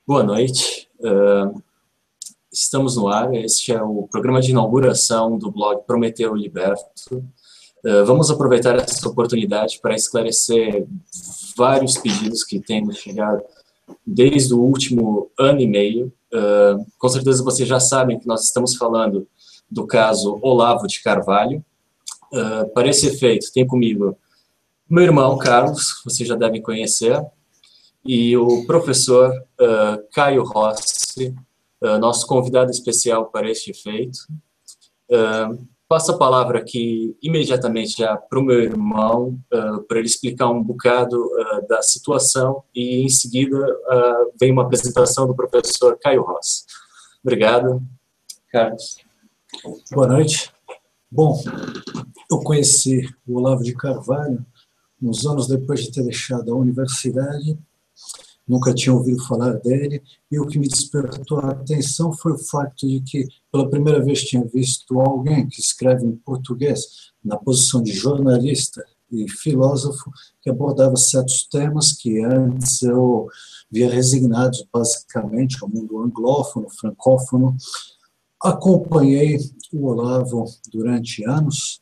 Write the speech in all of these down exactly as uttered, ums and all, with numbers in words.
Boa noite, uh, estamos no ar. Este é o programa de inauguração do blog Prometeu Liberto. Uh, vamos aproveitar essa oportunidade para esclarecer vários pedidos que têm nos chegado desde o último ano e meio. Uh, com certeza vocês já sabem que nós estamos falando do caso Olavo de Carvalho. Uh, para esse efeito, tem comigo meu irmão Carlos, vocês já devem conhecer, e o professor uh, Caio Rossi, uh, nosso convidado especial para este efeito. Uh, passo a palavra aqui imediatamente já para o meu irmão, uh, para ele explicar um bocado uh, da situação, e em seguida uh, vem uma apresentação do professor Caio Rossi. Obrigado, Carlos. Boa noite. Bom, eu conheci o Olavo de Carvalho uns anos depois de ter deixado a universidade. Nunca tinha ouvido falar dele, e o que me despertou a atenção foi o fato de que, pela primeira vez, tinha visto alguém que escreve em português, na posição de jornalista e filósofo, que abordava certos temas que antes eu via resignados, basicamente, ao mundo anglófono, francófono. Acompanhei o Olavo durante anos,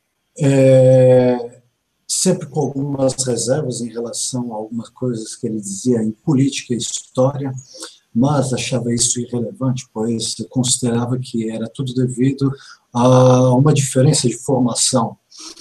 é, sempre com algumas reservas em relação a algumas coisas que ele dizia em política e história, mas achava isso irrelevante, pois eu considerava que era tudo devido a uma diferença de formação.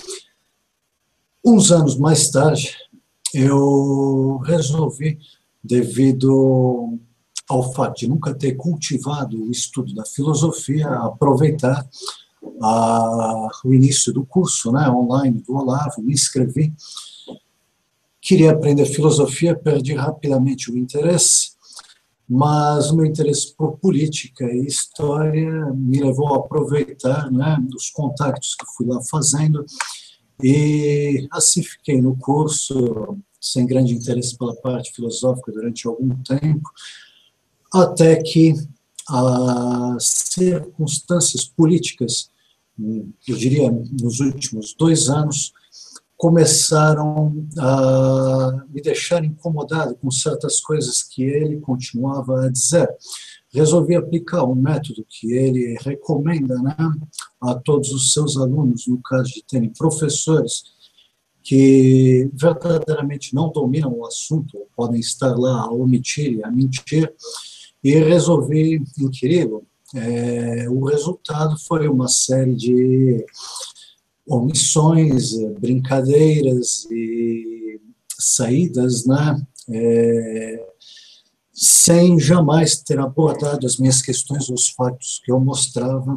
Uns anos mais tarde, eu resolvi, devido ao fato de nunca ter cultivado o estudo da filosofia, aproveitar a, o início do curso, né, online do Olavo, me inscrevi. Queria aprender filosofia, perdi rapidamente o interesse, mas o meu interesse por política e história me levou a aproveitar, né, os contatos que fui lá fazendo, e assim fiquei no curso, sem grande interesse pela parte filosófica durante algum tempo, até que as circunstâncias políticas, eu diria nos últimos dois anos, começaram a me deixar incomodado com certas coisas que ele continuava a dizer. Resolvi aplicar um método que ele recomenda, né, a todos os seus alunos, no caso de terem professores que verdadeiramente não dominam o assunto, ou podem estar lá a omitir e a mentir, e resolvi inquiri-lo. É, o resultado foi uma série de omissões, brincadeiras e saídas, né, é, sem jamais ter abordado as minhas questões, os fatos que eu mostrava.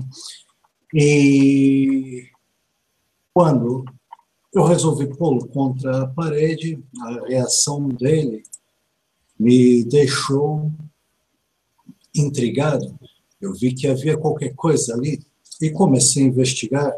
E quando eu resolvi pô-lo contra a parede, a reação dele me deixou intrigado. Eu vi que havia qualquer coisa ali e comecei a investigar.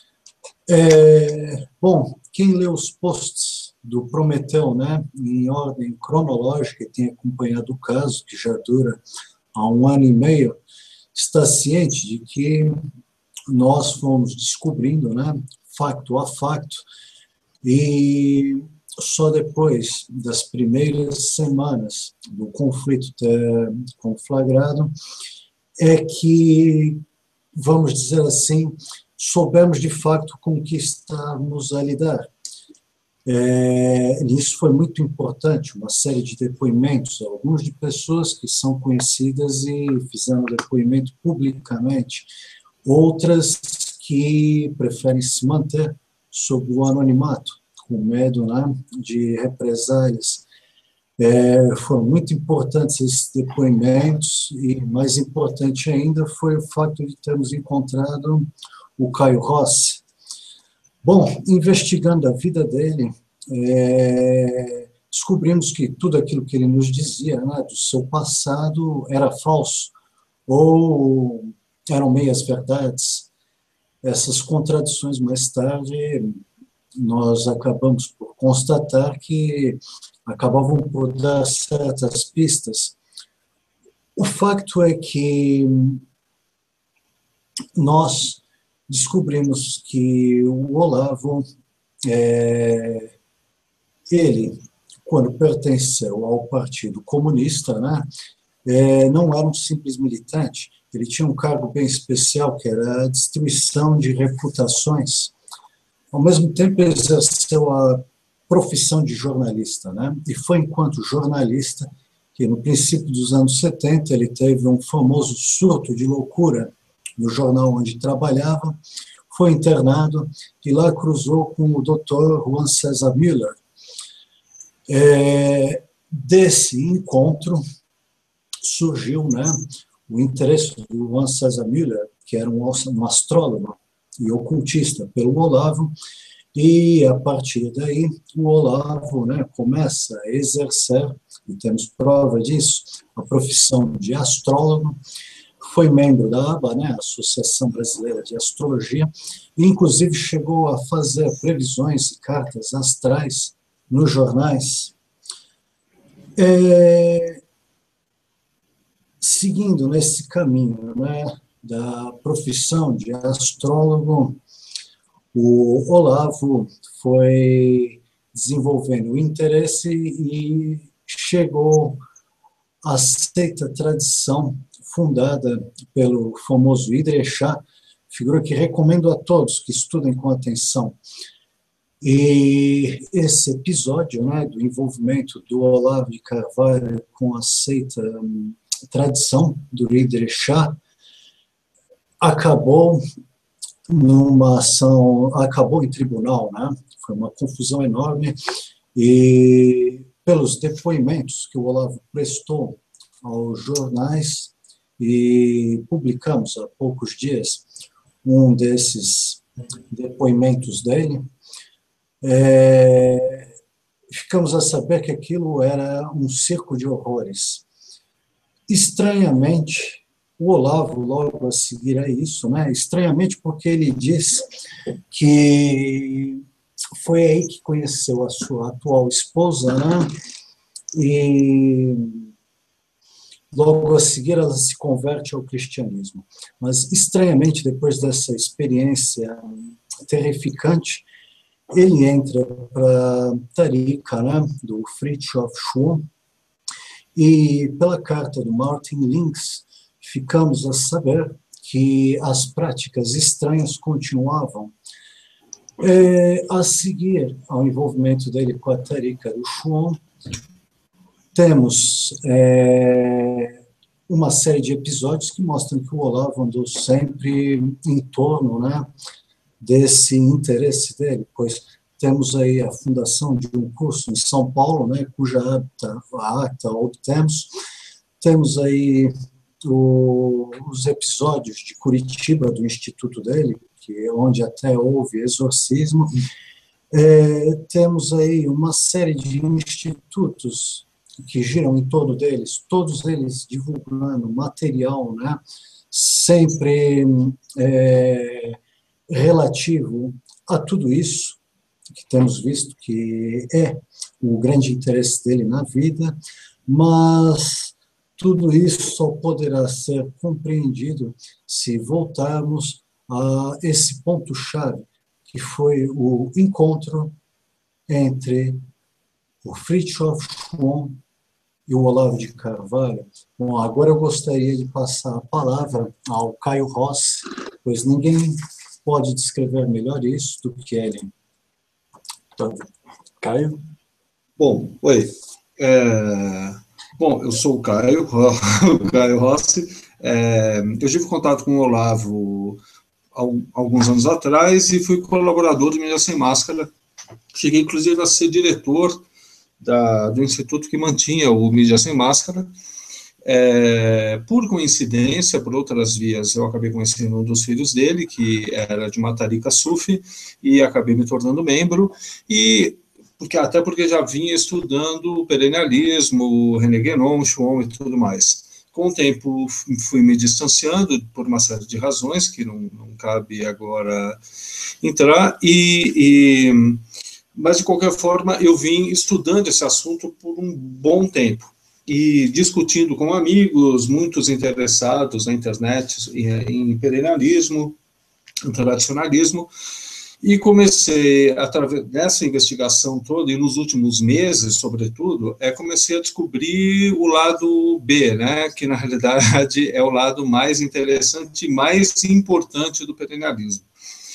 É, bom, quem lê os posts do Prometeu, né, em ordem cronológica, e tem acompanhado o caso, que já dura há um ano e meio, está ciente de que nós fomos descobrindo, né, facto a facto, e só depois das primeiras semanas do conflito ter conflagrado é que, vamos dizer assim, soubemos de fato com o que estávamos a lidar. É, isso foi muito importante, uma série de depoimentos, alguns de pessoas que são conhecidas e fizeram depoimento publicamente, outras que preferem se manter sob o anonimato, com medo, né, de represálias. É, foram muito importantes esses depoimentos, e mais importante ainda foi o fato de termos encontrado o Caio Rossi. Bom, investigando a vida dele, é, descobrimos que tudo aquilo que ele nos dizia, né, do seu passado era falso, ou eram meias verdades. Essas contradições, mais tarde, nós acabamos por constatar que acabavam por dar certas pistas. O facto é que nós descobrimos que o Olavo, é, ele, quando pertenceu ao Partido Comunista, né, é, não era um simples militante, ele tinha um cargo bem especial, que era a destruição de reputações. Ao mesmo tempo, ele exerceu a profissão de jornalista, né? E foi enquanto jornalista que, no princípio dos anos setenta, ele teve um famoso surto de loucura no jornal onde trabalhava, foi internado e lá cruzou com o doutor Juan César Müller. É, desse encontro surgiu, né, o interesse do Juan César Müller, que era um, um astrólogo e ocultista, pelo Olavo, e a partir daí o Olavo, né, começa a exercer, e temos prova disso, a profissão de astrólogo. Foi membro da A B A, né, Associação Brasileira de Astrologia, e inclusive chegou a fazer previsões e cartas astrais nos jornais. É, seguindo nesse caminho, né, da profissão de astrólogo, o Olavo foi desenvolvendo interesse e chegou à seita tradição fundada pelo famoso Idrechá, figura que recomendo a todos que estudem com atenção. E esse episódio, né, do envolvimento do Olavo de Carvalho com a seita um, tradição do Idrechá acabou numa ação, acabou em tribunal, né? Foi uma confusão enorme, e pelos depoimentos que o Olavo prestou aos jornais, e publicamos há poucos dias um desses depoimentos dele, é, ficamos a saber que aquilo era um circo de horrores. Estranhamente, o Olavo, logo a seguir a isso, né, estranhamente porque ele diz que foi aí que conheceu a sua atual esposa, né, e logo a seguir ela se converte ao cristianismo. Mas, estranhamente, depois dessa experiência terrificante, ele entra para a Tariqa, né, do Fritjof Schuon, e pela carta do Martin Links, ficamos a saber que as práticas estranhas continuavam. É, a seguir ao envolvimento dele com a Tariqa do Schuon, temos é, uma série de episódios que mostram que o Olavo andou sempre em torno, né, desse interesse dele, pois temos aí a fundação de um curso em São Paulo, né, cuja ata, a ata obtemos, temos aí o, os episódios de Curitiba, do instituto dele, que é onde até houve exorcismo, é, temos aí uma série de institutos que giram em torno deles, todos eles divulgando material, né, sempre é, relativo a tudo isso, que temos visto que é o grande interesse dele na vida, mas tudo isso só poderá ser compreendido se voltarmos a esse ponto-chave, que foi o encontro entre o Fritjof Schuon e o Olavo de Carvalho. Bom, agora eu gostaria de passar a palavra ao Caio Rossi, pois ninguém pode descrever melhor isso do que ele. Então, Caio? Bom, oi. É, bom, eu sou o Caio, o Caio Rossi. É, eu tive contato com o Olavo há alguns anos atrás e fui colaborador do Mídia Sem Máscara. Cheguei, inclusive, a ser diretor da, do instituto que mantinha o Mídia Sem Máscara. É, por coincidência, por outras vias, eu acabei conhecendo um dos filhos dele, que era de uma Tariqa Sufi, e acabei me tornando membro, e porque, até porque já vinha estudando o perennialismo, René Guénon, Schuon e tudo mais. Com o tempo, fui me distanciando por uma série de razões, que não, não cabe agora entrar, e, e, mas, de qualquer forma, eu vim estudando esse assunto por um bom tempo, e discutindo com amigos, muitos interessados na internet em, em perennialismo, em tradicionalismo, E comecei, através dessa investigação toda, e nos últimos meses, sobretudo, é, comecei a descobrir o lado B, né, que na realidade é o lado mais interessante e mais importante do perennialismo.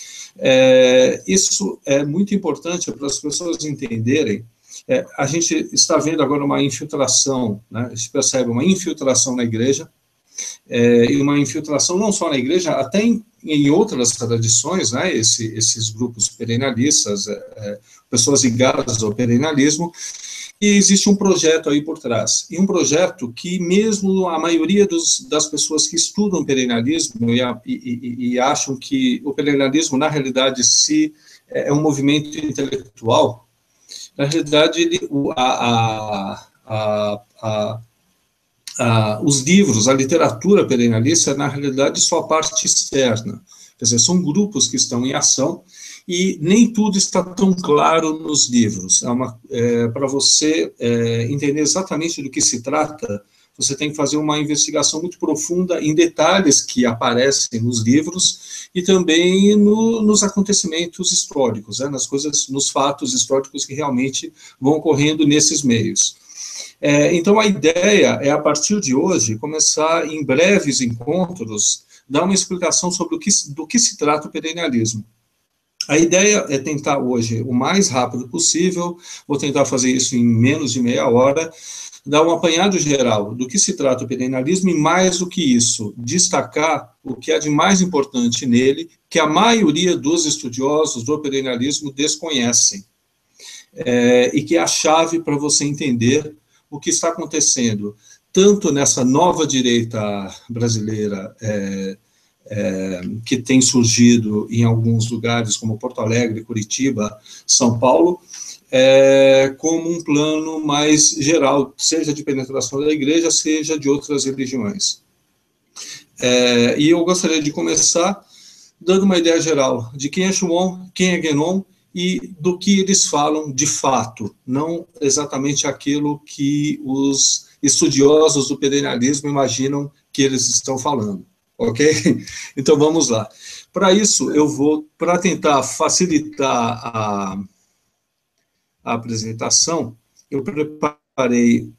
É, isso é muito importante para as pessoas entenderem. É, a gente está vendo agora uma infiltração, né, a gente percebe uma infiltração na igreja, é, e uma infiltração não só na igreja, até em, em outras tradições, né, esse, esses grupos perennialistas, é, é, pessoas ligadas ao perennialismo, e existe um projeto aí por trás, e um projeto que mesmo a maioria dos, das pessoas que estudam perennialismo e, a, e, e acham que o perennialismo, na realidade, se, é um movimento intelectual, na realidade, ele, a, a, a, a Ah, os livros, a literatura perennialista, na realidade, só a parte externa. Quer dizer, são grupos que estão em ação e nem tudo está tão claro nos livros. É uma, é, para você é, entender exatamente do que se trata, você tem que fazer uma investigação muito profunda em detalhes que aparecem nos livros e também no, nos acontecimentos históricos, né, nas coisas, nos fatos históricos que realmente vão ocorrendo nesses meios. É, então, a ideia é, a partir de hoje, começar em breves encontros, dar uma explicação sobre o que, do que se trata o perennialismo. A ideia é tentar hoje, o mais rápido possível, vou tentar fazer isso em menos de meia hora, dar um apanhado geral do que se trata o perennialismo e, mais do que isso, destacar o que é de mais importante nele, que a maioria dos estudiosos do perennialismo desconhecem, é, e que é a chave para você entender o que está acontecendo, tanto nessa nova direita brasileira, é, é, que tem surgido em alguns lugares, como Porto Alegre, Curitiba, São Paulo, é, como um plano mais geral, seja de penetração da igreja, seja de outras religiões. É, e eu gostaria de começar dando uma ideia geral de quem é Schuon, quem é Guénon, e do que eles falam de fato, não exatamente aquilo que os estudiosos do perennialismo imaginam que eles estão falando, ok? Então vamos lá. Para isso, eu vou, para tentar facilitar a, a apresentação, eu preparei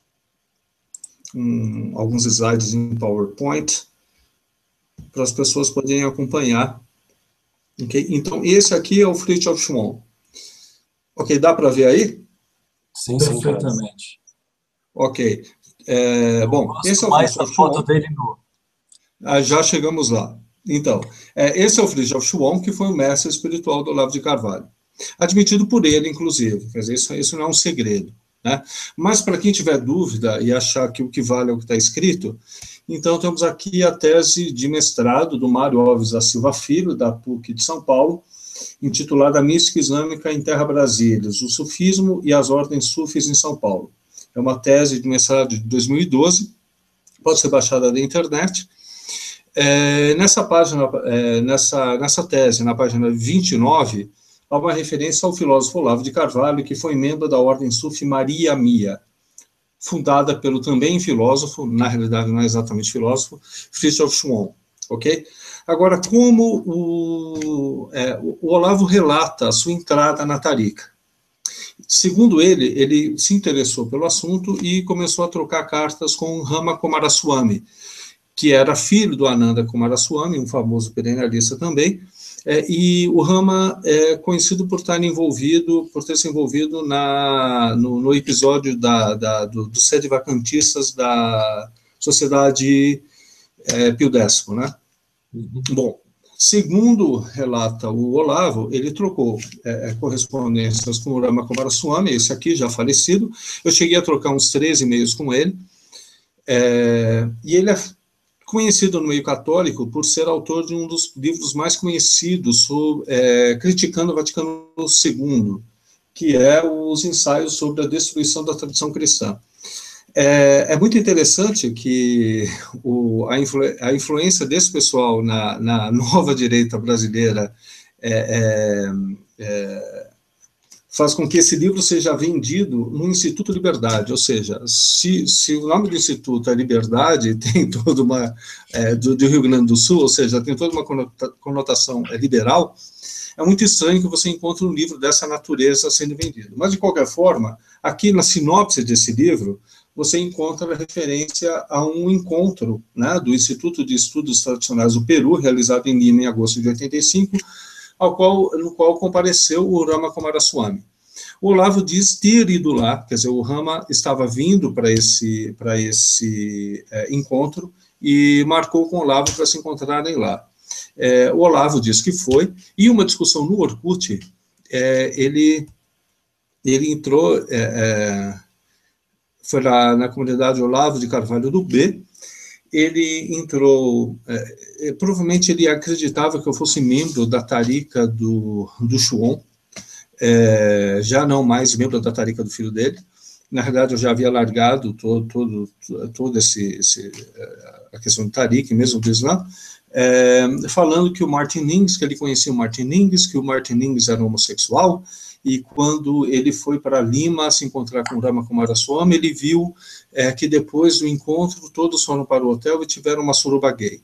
um, alguns slides em PowerPoint para as pessoas poderem acompanhar. Okay? Então, esse aqui é o Fridtjof Schuon. Ok, dá para ver aí? Sim, sim, perfeitamente. Ok. É, bom, esse é o mais a foto Schuon. dele no... Ah, já chegamos lá. Então, é, esse é o Fridtjof Schuon, que foi o mestre espiritual do Olavo de Carvalho. Admitido por ele, inclusive. Quer dizer, isso, isso não é um segredo. Né? Mas, para quem tiver dúvida e achar que o que vale é o que está escrito, então temos aqui a tese de mestrado do Mário Alves da Silva Filho, da P U C de São Paulo, intitulada Mística Islâmica em Terra Brasílias, o Sufismo e as Ordens Sufis em São Paulo. É uma tese de mestrado de dois mil e doze, pode ser baixada da internet. É, nessa página, é, nessa, nessa tese, na página vinte e nove, há uma referência ao filósofo Olavo de Carvalho, que foi membro da Ordem Sufi Maria Mia, fundada pelo também filósofo, na realidade não é exatamente filósofo, Fridtjof Schuon, ok? Agora, como o, é, o Olavo relata a sua entrada na Tariqa? Segundo ele, ele se interessou pelo assunto e começou a trocar cartas com Rama Coomaraswamy, que era filho do Ananda Coomaraswamy, um famoso perennialista também, é, e o Rama é conhecido por estar envolvido, por ter se envolvido na, no, no episódio da, da, do, dos sede vacantistas da Sociedade é, Pio Décimo, né? Uhum. Bom, segundo relata o Olavo, ele trocou é, correspondências com o Rama Coomaraswamy, esse aqui já falecido, eu cheguei a trocar uns treze e-mails com ele, é, e ele é conhecido no meio católico por ser autor de um dos livros mais conhecidos sobre, é, criticando o Vaticano segundo, que é os ensaios sobre a destruição da tradição cristã. É, é muito interessante que o, a, influ, a influência desse pessoal na, na nova direita brasileira é, é, é, faz com que esse livro seja vendido no Instituto Liberdade, ou seja, se, se o nome do Instituto é Liberdade, tem toda uma, é, do, do Rio Grande do Sul, ou seja, tem toda uma conotação é, liberal, é muito estranho que você encontre um livro dessa natureza sendo vendido. Mas, de qualquer forma, aqui na sinopse desse livro, você encontra a referência a um encontro, né, do Instituto de Estudos Tradicionais do Peru, realizado em Lima em agosto de oitenta e cinco, ao qual, no qual compareceu o Rama Coomaraswamy. O Olavo diz ter ido lá, quer dizer, o Rama estava vindo para esse, para esse é, encontro e marcou com o Olavo para se encontrarem lá. É, o Olavo diz que foi, e uma discussão no Orkut, é, ele, ele entrou, é, é, foi lá na comunidade Olavo de Carvalho do B, ele entrou, é, provavelmente ele acreditava que eu fosse membro da tarica do, do Shuon, é, já não mais membro da tarica do filho dele. Na verdade, eu já havia largado todo, todo, todo esse, esse, a questão do tarica, mesmo do Islã, é, falando que o Martin Ings, que ele conhecia o Martin Ings, que o Martin Ings era homossexual, e quando ele foi para Lima se encontrar com o Rama Coomaraswamy, ele viu é, que depois do encontro todos foram para o hotel e tiveram uma suruba gay.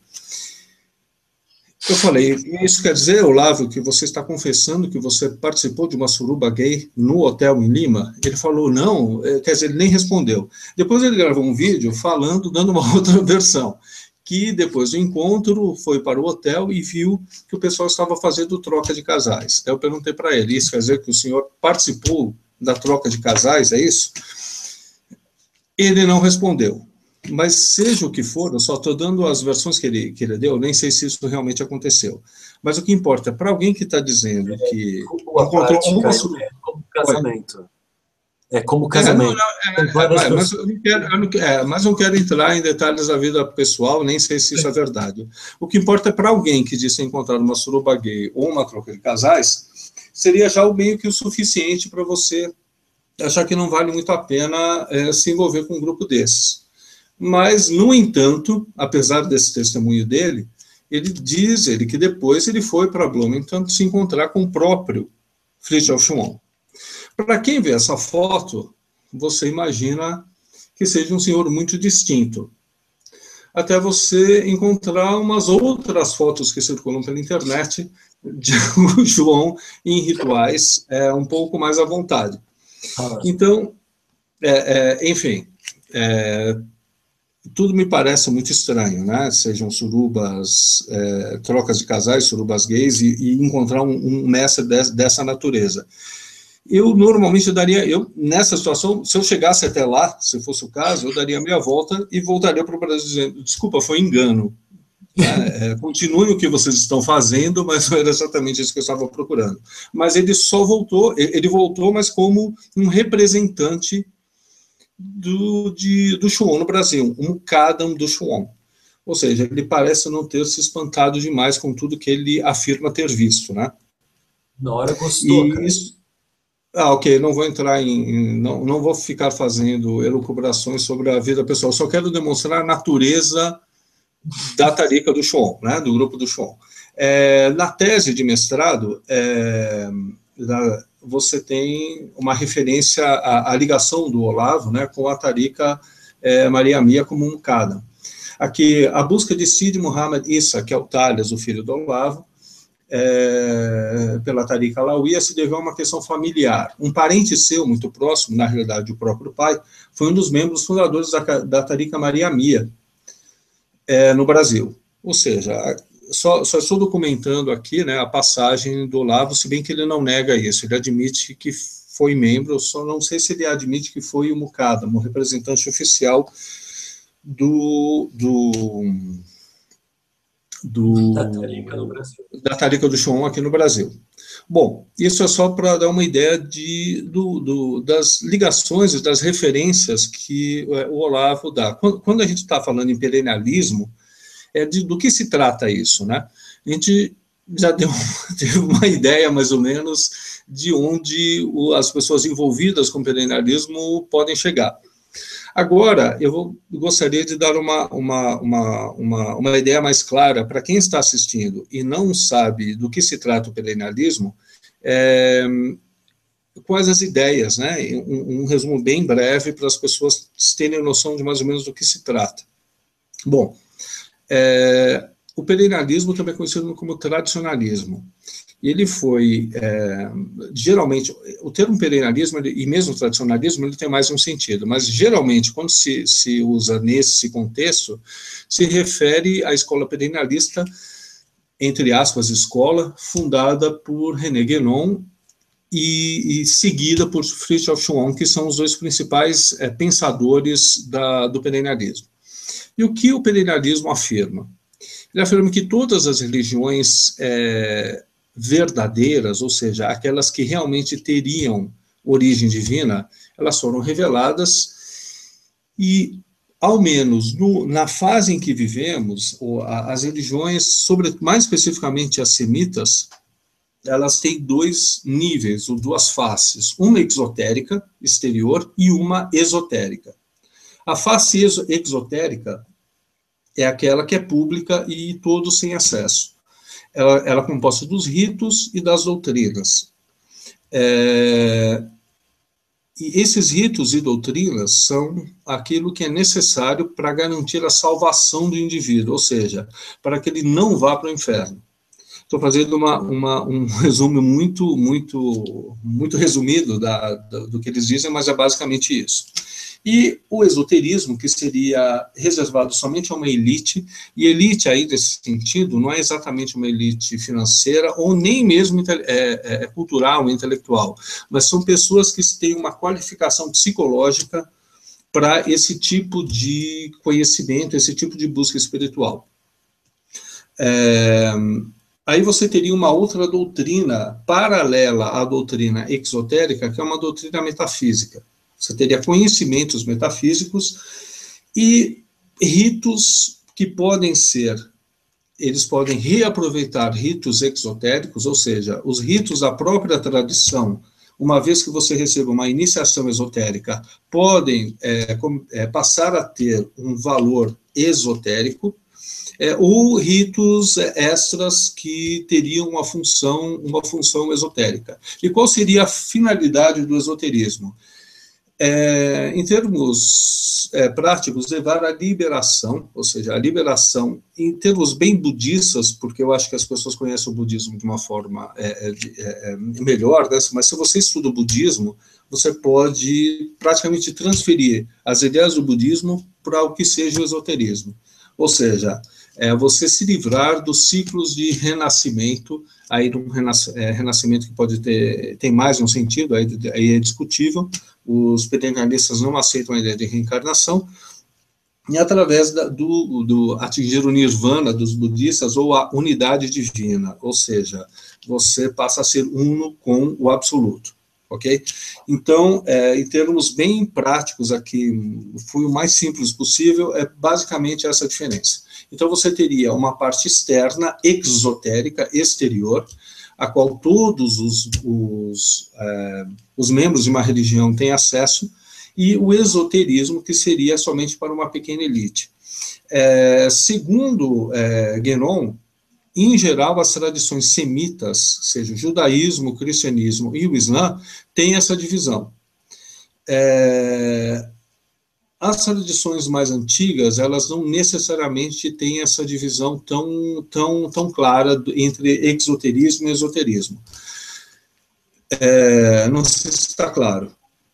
Eu falei, isso quer dizer, Olavo, que você está confessando que você participou de uma suruba gay no hotel em Lima? Ele falou, não, quer dizer, ele nem respondeu. Depois ele gravou um vídeo falando, dando uma outra versão, que depois do encontro foi para o hotel e viu que o pessoal estava fazendo troca de casais. Eu perguntei para ele, isso quer dizer que o senhor participou da troca de casais, é isso? Ele não respondeu. Mas seja o que for, eu só estou dando as versões que ele, que ele deu, nem sei se isso realmente aconteceu. Mas o que importa, para alguém que está dizendo é, que encontrou um moço... É como casamento. É como casamento. É, não, não, é, é, mas, eu não quero, eu não, é, mas não quero entrar em detalhes da vida pessoal, nem sei se isso é verdade. O que importa é para alguém que disse encontrar uma suruba gay ou uma troca de casais, seria já o meio que o suficiente para você achar que não vale muito a pena é, se envolver com um grupo desses. Mas, no entanto, apesar desse testemunho dele, ele diz ele que depois ele foi para Bloomington se encontrar com o próprio Fridtjof Schuon. Para quem vê essa foto, você imagina que seja um senhor muito distinto. Até você encontrar umas outras fotos que circulam pela internet de o João em rituais é, um pouco mais à vontade. Então, é, é, enfim... É, tudo me parece muito estranho, né? Sejam surubas, é, trocas de casais, surubas gays, e, e encontrar um, um mestre de, dessa natureza. Eu normalmente daria, eu nessa situação, se eu chegasse até lá, se fosse o caso, eu daria meia volta e voltaria para o Brasil dizendo, desculpa, foi engano. Né? É, continue o que vocês estão fazendo, mas não era exatamente isso que eu estava procurando. Mas ele só voltou, ele voltou, mas como um representante do, de, do Schuon no Brasil, um Mukadam do Schuon. Ou seja, ele parece não ter se espantado demais com tudo que ele afirma ter visto, né? Na hora gostou, e cara. Isso, ah, ok, não vou entrar em... Não, não vou ficar fazendo elucubrações sobre a vida pessoal, só quero demonstrar a natureza da tarica do Schuon, né, do grupo do Schuon. É, na tese de mestrado, é, da, você tem uma referência à, à ligação do Olavo, né, com a tarica é, Maria Mia como um Mukadam. Aqui, a busca de Sidi Muhammad Issa, que é o Talias, o filho do Olavo, é, pela tarica Alauia, se deveu a uma questão familiar. Um parente seu, muito próximo, na realidade o próprio pai, foi um dos membros fundadores da, da tarica Maria Mia, é, no Brasil. Ou seja, Só, só estou documentando aqui, né, a passagem do Olavo, se bem que ele não nega isso, ele admite que foi membro, só não sei se ele admite que foi o Mukadam, um representante oficial do, do, do da tarica no Brasil. Da tarica do Schuon aqui no Brasil. Bom, isso é só para dar uma ideia de, do, do, das ligações e das referências que o Olavo dá. Quando, quando a gente está falando em perennialismo, é de, do que se trata isso, né? A gente já deu, teve uma ideia, mais ou menos, de onde o, as pessoas envolvidas com o perennialismo podem chegar. Agora, eu vou, gostaria de dar uma, uma, uma, uma, uma ideia mais clara para quem está assistindo e não sabe do que se trata o perennialismo, é, quais as ideias, né? Um, um resumo bem breve para as pessoas terem noção de mais ou menos do que se trata. Bom, É, o perennialismo também é conhecido como tradicionalismo. ele foi, é, geralmente, o termo perennialismo, ele, e mesmo o tradicionalismo, ele tem mais um sentido, mas geralmente, quando se, se usa nesse contexto, se refere à escola perennialista, entre aspas, escola, fundada por René Guénon e, e seguida por Fritjof Schuon, que são os dois principais é, pensadores da, do perennialismo. E o que o perennialismo afirma? Ele afirma que todas as religiões é, verdadeiras, ou seja, aquelas que realmente teriam origem divina, elas foram reveladas e, ao menos no, na fase em que vivemos, as religiões, sobre, mais especificamente as semitas, elas têm dois níveis, ou duas faces, uma exotérica, exterior, e uma esotérica. A face exotérica é aquela que é pública e todos têm acesso. Ela, ela é composta dos ritos e das doutrinas. É, e esses ritos e doutrinas são aquilo que é necessário para garantir a salvação do indivíduo, ou seja, para que ele não vá para o inferno. Estou fazendo uma, uma, um resumo muito, muito, muito resumido da, da, do que eles dizem, mas é basicamente isso. E o esoterismo, que seria reservado somente a uma elite, e elite aí, nesse sentido, não é exatamente uma elite financeira, ou nem mesmo é, é, cultural ou intelectual, mas são pessoas que têm uma qualificação psicológica para esse tipo de conhecimento, esse tipo de busca espiritual. É, aí você teria uma outra doutrina paralela à doutrina exotérica, que é uma doutrina metafísica. Você teria conhecimentos metafísicos e ritos que podem ser, eles podem reaproveitar ritos exotéricos, ou seja, os ritos da própria tradição, uma vez que você receba uma iniciação esotérica, podem é, com, é, passar a ter um valor esotérico, é, ou ritos extras que teriam uma função, uma função esotérica. E qual seria a finalidade do esoterismo? É, em termos é, práticos, levar à liberação, ou seja, a liberação, em termos bem budistas, porque eu acho que as pessoas conhecem o budismo de uma forma é, é, é, melhor, né? Mas se você estuda o budismo, você pode praticamente transferir as ideias do budismo para o que seja o esoterismo. Ou seja, é você se livrar dos ciclos de renascimento, aí um renasc é, renascimento que pode ter tem mais um sentido, aí, aí é discutível. Os perennialistas não aceitam a ideia de reencarnação, e através da, do, do atingir o nirvana dos budistas, ou a unidade divina, ou seja, você passa a ser uno com o absoluto, ok? Então, é, em termos bem práticos aqui, fui o mais simples possível, é basicamente essa diferença. Então, você teria uma parte externa, exotérica, exterior, a qual todos os, os, é, os membros de uma religião têm acesso, e o esoterismo, que seria somente para uma pequena elite. É, segundo é, Guénon, em geral, as tradições semitas, seja o judaísmo, o cristianismo e o islã, têm essa divisão. É, as tradições mais antigas, elas não necessariamente têm essa divisão tão, tão, tão clara entre exoterismo e esoterismo. É, não sei se está claro.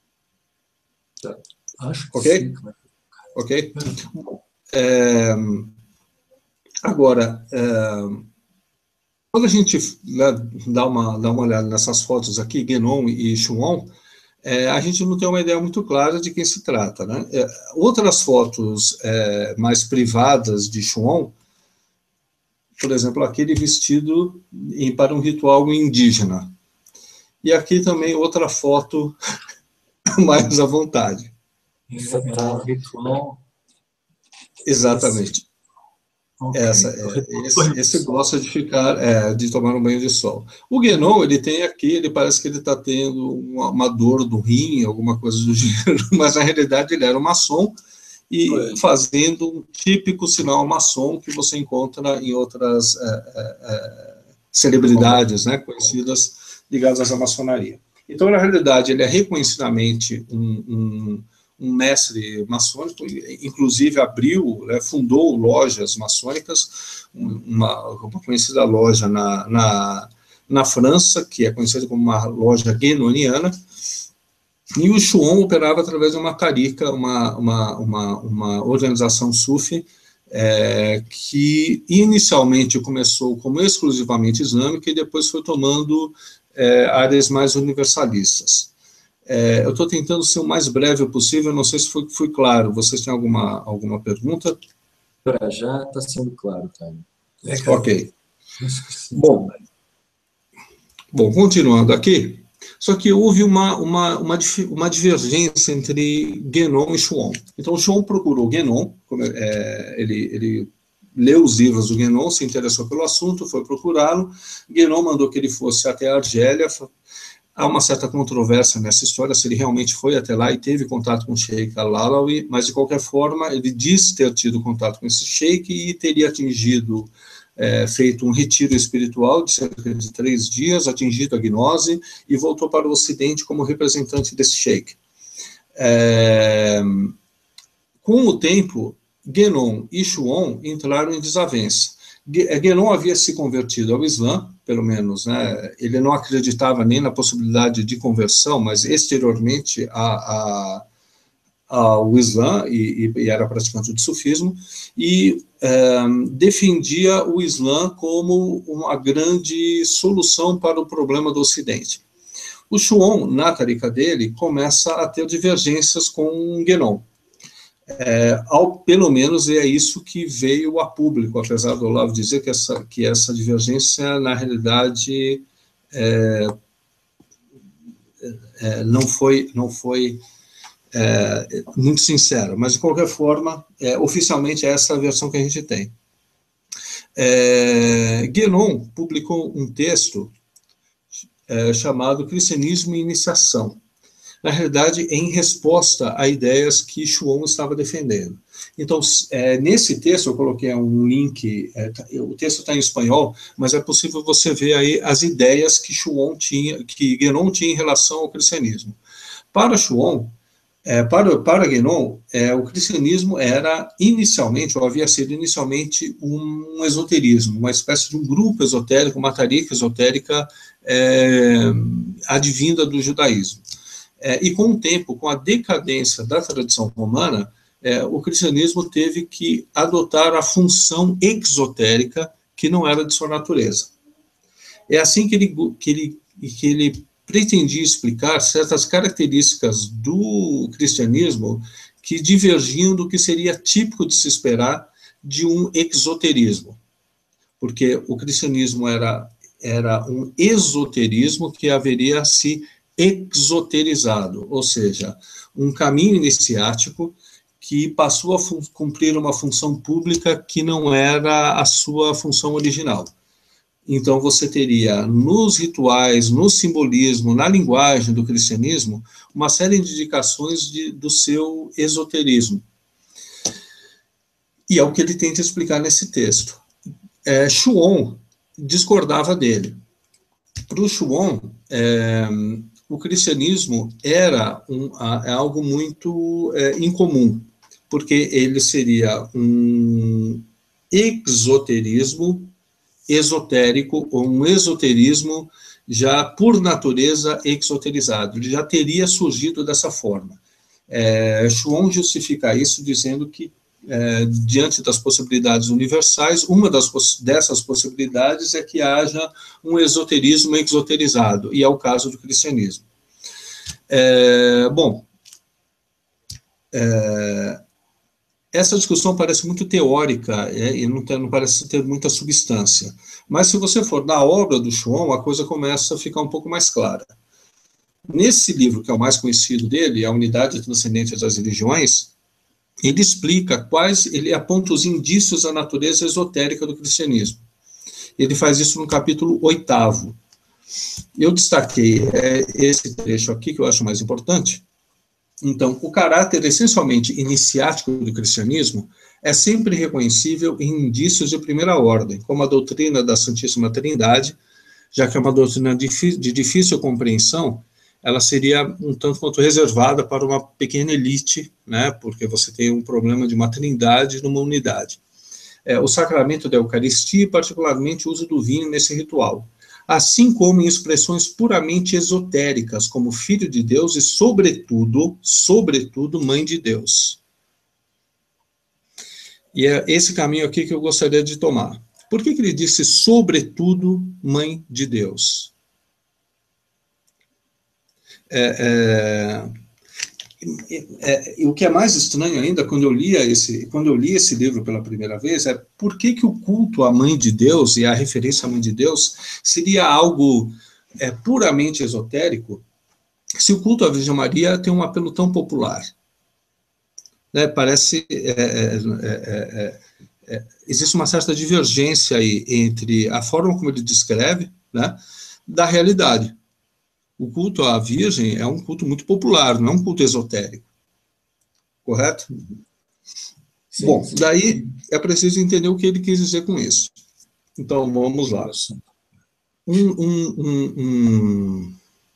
Acho que ok? sim. Ok? É, agora, é, quando a gente, né, dá, uma, dá uma olhada nessas fotos aqui, Guénon e Schuon, é, a gente não tem uma ideia muito clara de quem se trata, né? É, outras fotos é, mais privadas de Schuon, por exemplo, aquele vestido em, para um ritual indígena. E aqui também outra foto mais à vontade. Ritual. Exatamente. Okay. Essa, é, esse, esse gosta de ficar, é, de tomar um banho de sol. O Guénon, ele tem aqui, ele parece que ele está tendo uma, uma dor do rim, alguma coisa do gênero, mas na realidade ele era um maçom, e Foi. fazendo um típico sinal maçom que você encontra em outras é, é, celebridades, né, conhecidas, ligadas à maçonaria. Então, na realidade, ele é reconhecidamente um, um um mestre maçônico, inclusive abriu, né, fundou lojas maçônicas, uma, uma conhecida loja na, na, na França, que é conhecida como uma loja guénoniana, e o Shuon operava através de uma tariqa, uma, uma, uma, uma organização sufi, é, que inicialmente começou como exclusivamente islâmica e depois foi tomando é, áreas mais universalistas. É, eu estou tentando ser o mais breve possível, não sei se foi, foi claro. Vocês têm alguma, alguma pergunta? Para já está sendo claro, Caio. É, cara, Ok. acho que sim. Bom, bom, continuando aqui, só que houve uma, uma, uma, uma divergência entre Guénon e Shuon. Então, Shuon procurou Guénon, é, ele, ele leu os livros do Guénon, se interessou pelo assunto, foi procurá-lo. Guénon mandou que ele fosse até a Argélia. Há uma certa controvérsia nessa história, se ele realmente foi até lá e teve contato com o Sheikh al-Alawi, mas, de qualquer forma, ele diz ter tido contato com esse Sheikh e teria atingido, é, feito um retiro espiritual de cerca de três dias, atingido a gnose e voltou para o Ocidente como representante desse Sheikh. É, com o tempo, Guénon e Shuon entraram em desavença. Guénon havia se convertido ao Islã, pelo menos, né, ele não acreditava nem na possibilidade de conversão, mas exteriormente a, a, ao Islã, e, e era praticante do sufismo, e é, defendia o Islã como uma grande solução para o problema do Ocidente. O Shuon, na tariqa dele, começa a ter divergências com Guénon. É, ao, pelo menos é isso que veio a público, apesar do Olavo dizer que essa, que essa divergência, na realidade, é, é, não foi, não foi é, muito sincera, mas, de qualquer forma, é, oficialmente é essa a versão que a gente tem. É, Guénon publicou um texto é, chamado Cristianismo e Iniciação, na realidade, em resposta a ideias que Shuon estava defendendo. Então, é, nesse texto, eu coloquei um link, é, o texto está em espanhol, mas é possível você ver aí as ideias que Shuon tinha, que Guénon tinha em relação ao cristianismo. Para Shuon, é, para, para Guénon, é, o cristianismo era inicialmente, ou havia sido inicialmente, um esoterismo, uma espécie de um grupo esotérico, uma tariqa esotérica é, advinda do judaísmo. É, e com o tempo, com a decadência da tradição romana, é, o cristianismo teve que adotar a função exotérica que não era de sua natureza. É assim que ele, que ele, que ele pretendia explicar certas características do cristianismo que divergiam do que seria típico de se esperar de um exoterismo. Porque o cristianismo era, era um esoterismo que haveria se exoterizado, ou seja, um caminho iniciático que passou a cumprir uma função pública que não era a sua função original. Então, você teria nos rituais, no simbolismo, na linguagem do cristianismo, uma série de indicações de, do seu esoterismo. E é o que ele tenta explicar nesse texto. É, Shuon discordava dele. Para o Shuon, é, o cristianismo era um, a, algo muito é, incomum, porque ele seria um exoterismo esotérico, ou um esoterismo já por natureza exoterizado, ele já teria surgido dessa forma. É, Shuon justifica isso dizendo que, é, diante das possibilidades universais, uma das, dessas possibilidades é que haja um esoterismo exoterizado, e é o caso do cristianismo. É, bom, é, essa discussão parece muito teórica é, e não, tem, não parece ter muita substância, mas se você for na obra do Shuon, a coisa começa a ficar um pouco mais clara. Nesse livro, que é o mais conhecido dele, A Unidade Transcendente das Religiões, ele explica quais, ele aponta os indícios da natureza esotérica do cristianismo. Ele faz isso no capítulo oitavo. Eu destaquei é, esse trecho aqui, que eu acho mais importante. Então, o caráter essencialmente iniciático do cristianismo é sempre reconhecível em indícios de primeira ordem, como a doutrina da Santíssima Trindade, já que é uma doutrina de difícil compreensão, ela seria um tanto quanto reservada para uma pequena elite, né, porque você tem um problema de uma trindade numa unidade. É, o sacramento da Eucaristia, particularmente o uso do vinho nesse ritual. assim como em expressões puramente esotéricas, como filho de Deus e, sobretudo, sobretudo, mãe de Deus. E é esse caminho aqui que eu gostaria de tomar. Por que que ele disse, sobretudo, mãe de Deus? É, é, é, o que é mais estranho ainda, quando eu, lia esse, quando eu li esse livro pela primeira vez, é por que que o culto à mãe de Deus e a referência à mãe de Deus seria algo é, puramente esotérico, se o culto à Virgem Maria tem um apelo tão popular. Né, parece... É, é, é, é, existe uma certa divergência aí entre a forma como ele descreve, né, da realidade. O culto à Virgem é um culto muito popular, não é um culto esotérico. Correto? Sim, Bom, sim. Daí é preciso entender o que ele quis dizer com isso. Então, vamos lá. Um, um, um, um...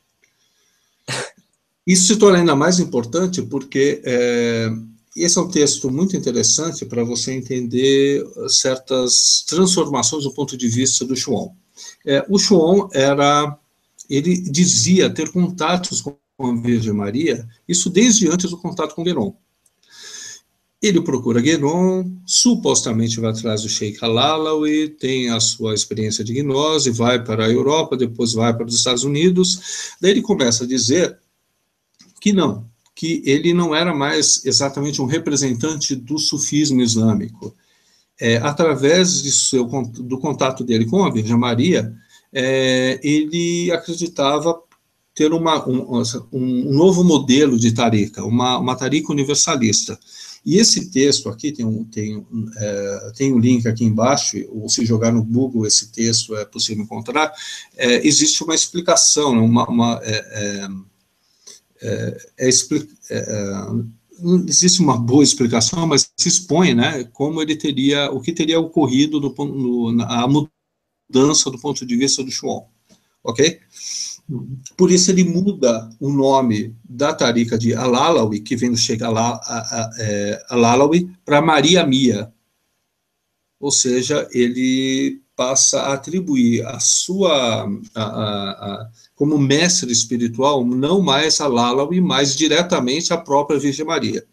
Isso se torna ainda mais importante porque é, esse é um texto muito interessante para você entender certas transformações do ponto de vista do Chuon. É, o Chuon era... ele dizia ter contatos com a Virgem Maria, isso desde antes do contato com Guénon. Ele procura Guénon, supostamente vai atrás do Sheikh Al-Alawi, tem a sua experiência de gnose, vai para a Europa, depois vai para os Estados Unidos, daí ele começa a dizer que não, que ele não era mais exatamente um representante do sufismo islâmico. É, através de seu, do contato dele com a Virgem Maria, É, ele acreditava ter uma, um, um novo modelo de tarica, uma, uma tarica universalista. E esse texto aqui, tem um, tem, é, tem um link aqui embaixo, ou se jogar no Google esse texto é possível encontrar, é, existe uma explicação, uma, uma, é, é, é, é, é, não existe uma boa explicação, mas se expõe, né, como ele teria, o que teria ocorrido do, no, na mudança mudança do ponto de vista do Chuon, ok? Por isso ele muda o nome da tarica de Al-Alawi, que vem do Sheikh Al-Alawi, para Maria Mia. Ou seja, ele passa a atribuir a sua, a, a, a, como mestre espiritual, não mais Al-Alawi, mas diretamente a própria Virgem Maria.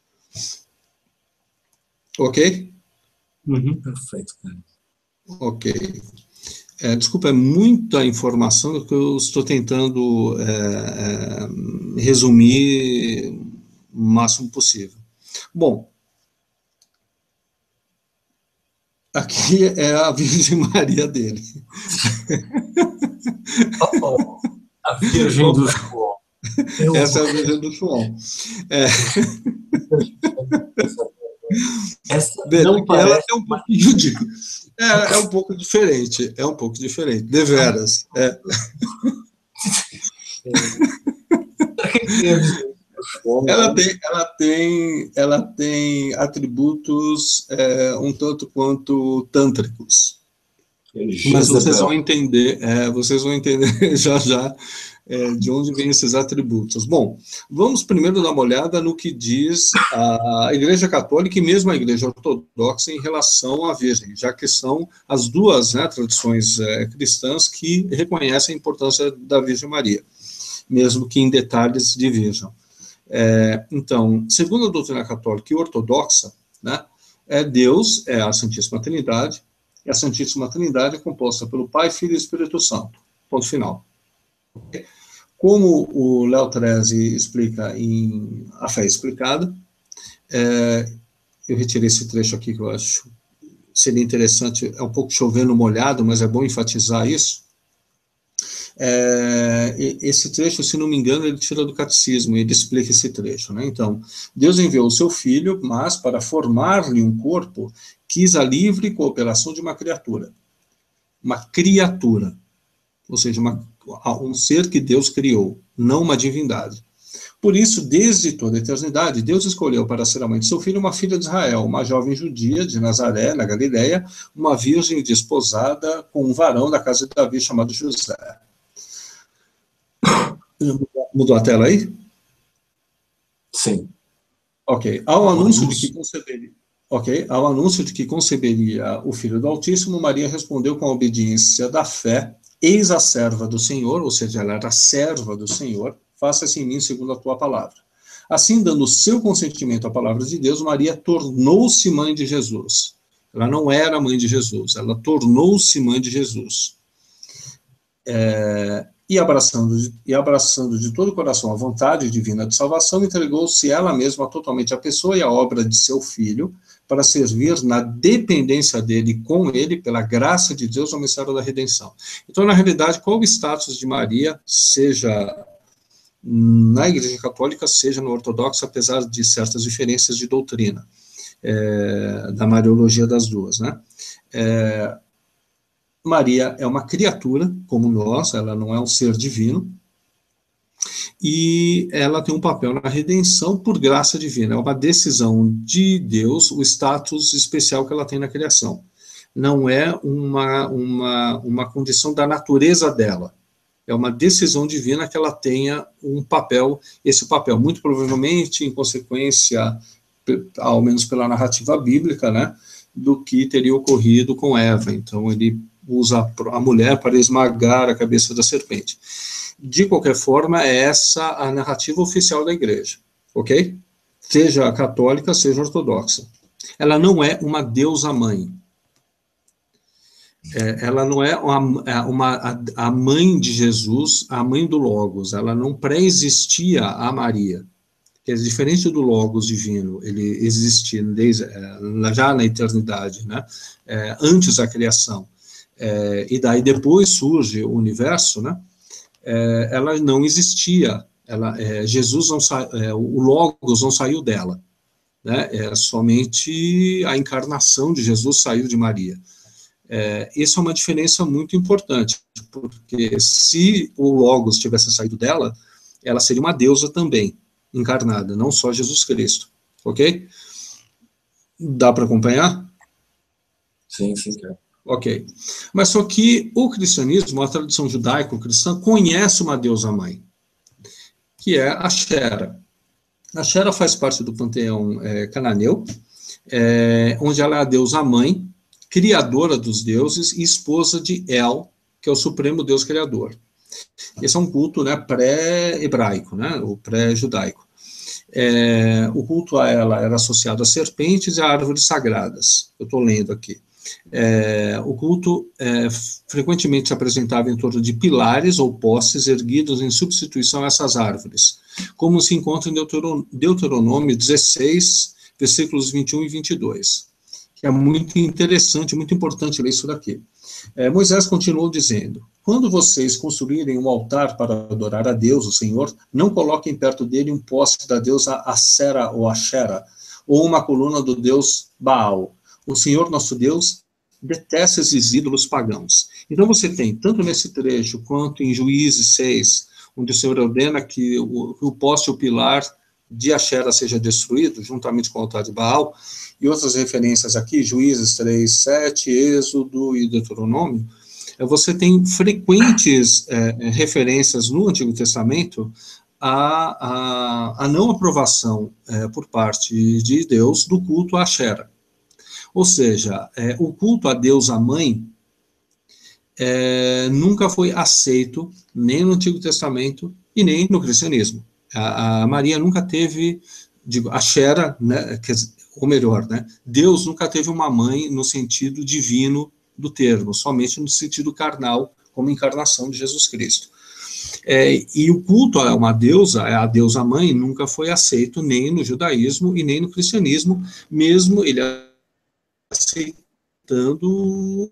Ok? Uhum, perfeito, cara. Ok. É, desculpa, é muita informação que eu estou tentando é, é, resumir o máximo possível. Bom, aqui é a Virgem Maria dele. Oh, a Virgem do Chuon. Essa é a Virgem do Chuon. É. Essa não parece... Ela é um pouquinho de... É, é um pouco diferente, é um pouco diferente, deveras. É. Ela tem, ela tem, ela tem atributos é, um tanto quanto tântricos. Mas vocês vão entender, é, vocês vão entender já já é, de onde vêm esses atributos. Bom, vamos primeiro dar uma olhada no que diz a Igreja Católica e mesmo a Igreja Ortodoxa em relação à Virgem, já que são as duas, né, tradições é, cristãs que reconhecem a importância da Virgem Maria, mesmo que em detalhes divirjam. É, então, segundo a doutrina católica e ortodoxa, né, é Deus é a Santíssima Trindade, e a Santíssima Trindade é composta pelo Pai, Filho e Espírito Santo. Ponto final. Como o Léo Treze explica em A Fé Explicada, é, eu retirei esse trecho aqui que eu acho seria interessante, é um pouco chovendo molhado, mas é bom enfatizar isso. É, esse trecho, se não me engano, ele tira do catecismo, ele explica esse trecho, né? Então, Deus enviou o seu filho, mas para formar-lhe um corpo, quis a livre cooperação de uma criatura. Uma criatura, ou seja, uma, um ser que Deus criou, não uma divindade. Por isso, desde toda a eternidade, Deus escolheu para ser a mãe de seu filho uma filha de Israel, uma jovem judia de Nazaré, na Galileia, uma virgem desposada com um varão da casa de Davi chamado José. Mudou a tela aí? Sim. Ok. Ao anúncio de que conceberia, ok. Ao anúncio de que conceberia o Filho do Altíssimo, Maria respondeu com a obediência da fé, eis a serva do Senhor, ou seja, ela era a serva do Senhor, faça-se em mim segundo a tua palavra. Assim, dando o seu consentimento à palavra de Deus, Maria tornou-se mãe de Jesus. Ela não era mãe de Jesus, ela tornou-se mãe de Jesus. É, e, abraçando, e abraçando de todo o coração a vontade divina de salvação, entregou-se ela mesma totalmente à pessoa e à obra de seu filho, para servir na dependência dele com ele, pela graça de Deus, ao mistério da redenção. Então, na realidade, qual o status de Maria, seja na Igreja Católica, seja no Ortodoxo, apesar de certas diferenças de doutrina, é, da Mariologia das duas, né? É, Maria é uma criatura, como nós, ela não é um ser divino, e ela tem um papel na redenção por graça divina, é uma decisão de Deus, o status especial que ela tem na criação. Não é uma, uma, uma condição da natureza dela, é uma decisão divina que ela tenha um papel, esse papel, muito provavelmente, em consequência, ao menos pela narrativa bíblica, né, do que teria ocorrido com Eva. Então, ele usa a mulher para esmagar a cabeça da serpente. De qualquer forma, é essa a narrativa oficial da igreja, ok? Seja católica, seja ortodoxa. Ela não é uma deusa-mãe. É, ela não é uma, uma, a, a mãe de Jesus, a mãe do Logos. Ela não pré-existia a Maria. Que é diferente do Logos divino, ele existia desde, já na eternidade, né? É, antes da criação. É, e daí depois surge o universo, né? É, ela não existia, ela, é, Jesus não sa, é, o Logos não saiu dela, né? É somente a encarnação de Jesus saiu de Maria. É, isso é uma diferença muito importante, porque se o Logos tivesse saído dela, ela seria uma deusa também, encarnada, não só Jesus Cristo, ok? Dá para acompanhar? Sim, sim, cara. Ok. Mas só que o cristianismo, a tradição judaico-cristã, conhece uma deusa-mãe, que é a Xera. A Xera faz parte do panteão é, cananeu, é, onde ela é a deusa-mãe, criadora dos deuses e esposa de El, que é o supremo Deus criador. Esse é um culto, né, pré-hebraico, né, o pré-judaico. É, o culto a ela era associado a serpentes e a árvores sagradas. Eu estou lendo aqui. É, o culto é, frequentemente se apresentava em torno de pilares ou postes erguidos em substituição a essas árvores, como se encontra em Deuteronômio dezesseis, versículos vinte e um e vinte e dois, que é muito interessante, muito importante ler isso daqui. É, Moisés continuou dizendo: quando vocês construírem um altar para adorar a Deus, o Senhor, não coloquem perto dele um poste da deusa Assera ou Axera, ou uma coluna do deus Baal. O Senhor, nosso Deus, detesta esses ídolos pagãos. Então você tem, tanto nesse trecho, quanto em Juízes seis, onde o Senhor ordena que o, o poste ou pilar de Axera seja destruído, juntamente com o altar de Baal, e outras referências aqui, Juízes três, sete, Êxodo e Deuteronômio, você tem frequentes é, referências no Antigo Testamento à, à, à não aprovação é, por parte de Deus do culto a Axera. Ou seja, é, o culto a Deus, a mãe, é, nunca foi aceito nem no Antigo Testamento e nem no cristianismo. A, a Maria nunca teve, digo, Axera, né, quer dizer, ou melhor, né, Deus nunca teve uma mãe no sentido divino do termo, somente no sentido carnal, como encarnação de Jesus Cristo. É, e o culto a uma deusa, a deusa mãe, nunca foi aceito nem no judaísmo e nem no cristianismo, mesmo ele aceitando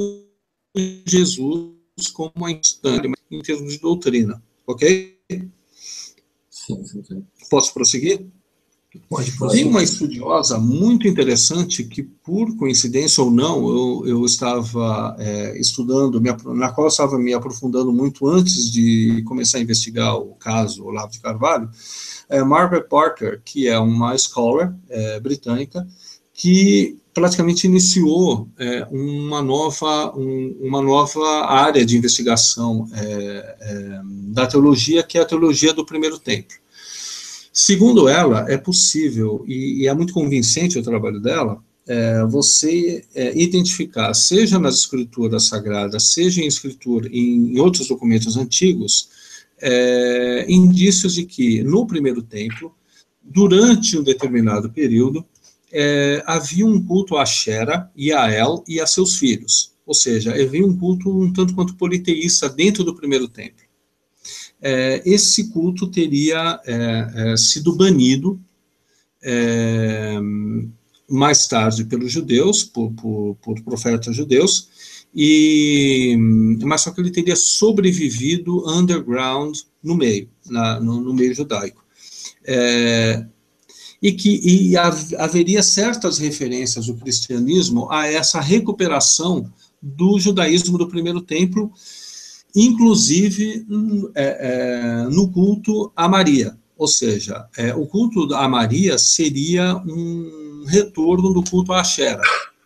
Jesus como uma instância em termos de doutrina, ok? Sim, sim, sim. Posso prosseguir? Pode Tem prosseguir. uma estudiosa muito interessante que, por coincidência ou não, eu, eu estava é, estudando, me, na qual eu estava me aprofundando muito antes de começar a investigar o caso Olavo de Carvalho, é Margaret Parker, que é uma scholar é, britânica, que praticamente iniciou é, uma, nova, um, uma nova área de investigação é, é, da teologia, que é a teologia do primeiro templo. Segundo ela, é possível, e, e é muito convincente o trabalho dela, é, você é, identificar, seja nas escrituras sagradas, seja em escritura, em outros documentos antigos, é, indícios de que, no primeiro templo, durante um determinado período, é, havia um culto a Axera e a El e a seus filhos. Ou seja, havia um culto um tanto quanto politeísta dentro do primeiro templo. É, esse culto teria é, é, sido banido é, mais tarde pelos judeus, por, por, por profetas judeus, e, mas só que ele teria sobrevivido underground no meio, na, no, no meio judaico. É, e que e haveria certas referências do cristianismo a essa recuperação do judaísmo do primeiro templo, inclusive é, é, no culto a Maria. Ou seja, é, o culto a Maria seria um retorno do culto a Axera.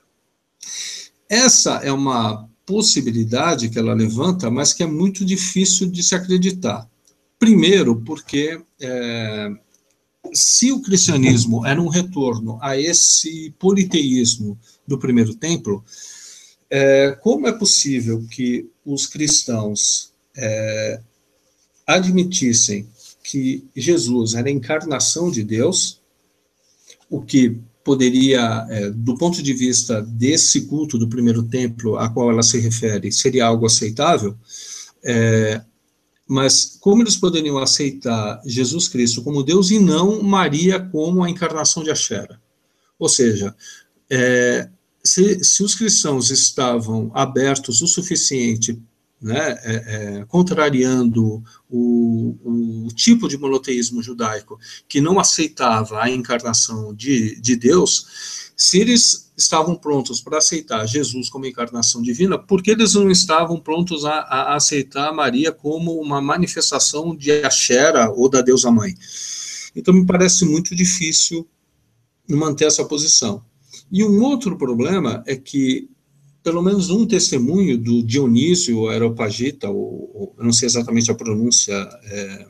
Essa é uma possibilidade que ela levanta, mas que é muito difícil de se acreditar. Primeiro, porque é, se o cristianismo era um retorno a esse politeísmo do primeiro templo, é, como é possível que os cristãos é, admitissem que Jesus era a encarnação de Deus, o que poderia, é, do ponto de vista desse culto do primeiro templo a qual ela se refere, seria algo aceitável, é, mas como eles poderiam aceitar Jesus Cristo como Deus e não Maria como a encarnação de Axera? Ou seja, é, se, se os cristãos estavam abertos o suficiente, né, é, é, contrariando o, o tipo de monoteísmo judaico que não aceitava a encarnação de, de Deus, se eles estavam prontos para aceitar Jesus como encarnação divina, por que eles não estavam prontos a, a aceitar Maria como uma manifestação de Axera ou da deusa mãe? Então me parece muito difícil manter essa posição. E um outro problema é que pelo menos um testemunho do Dionísio Areopagita, ou, ou eu não sei exatamente a pronúncia, é,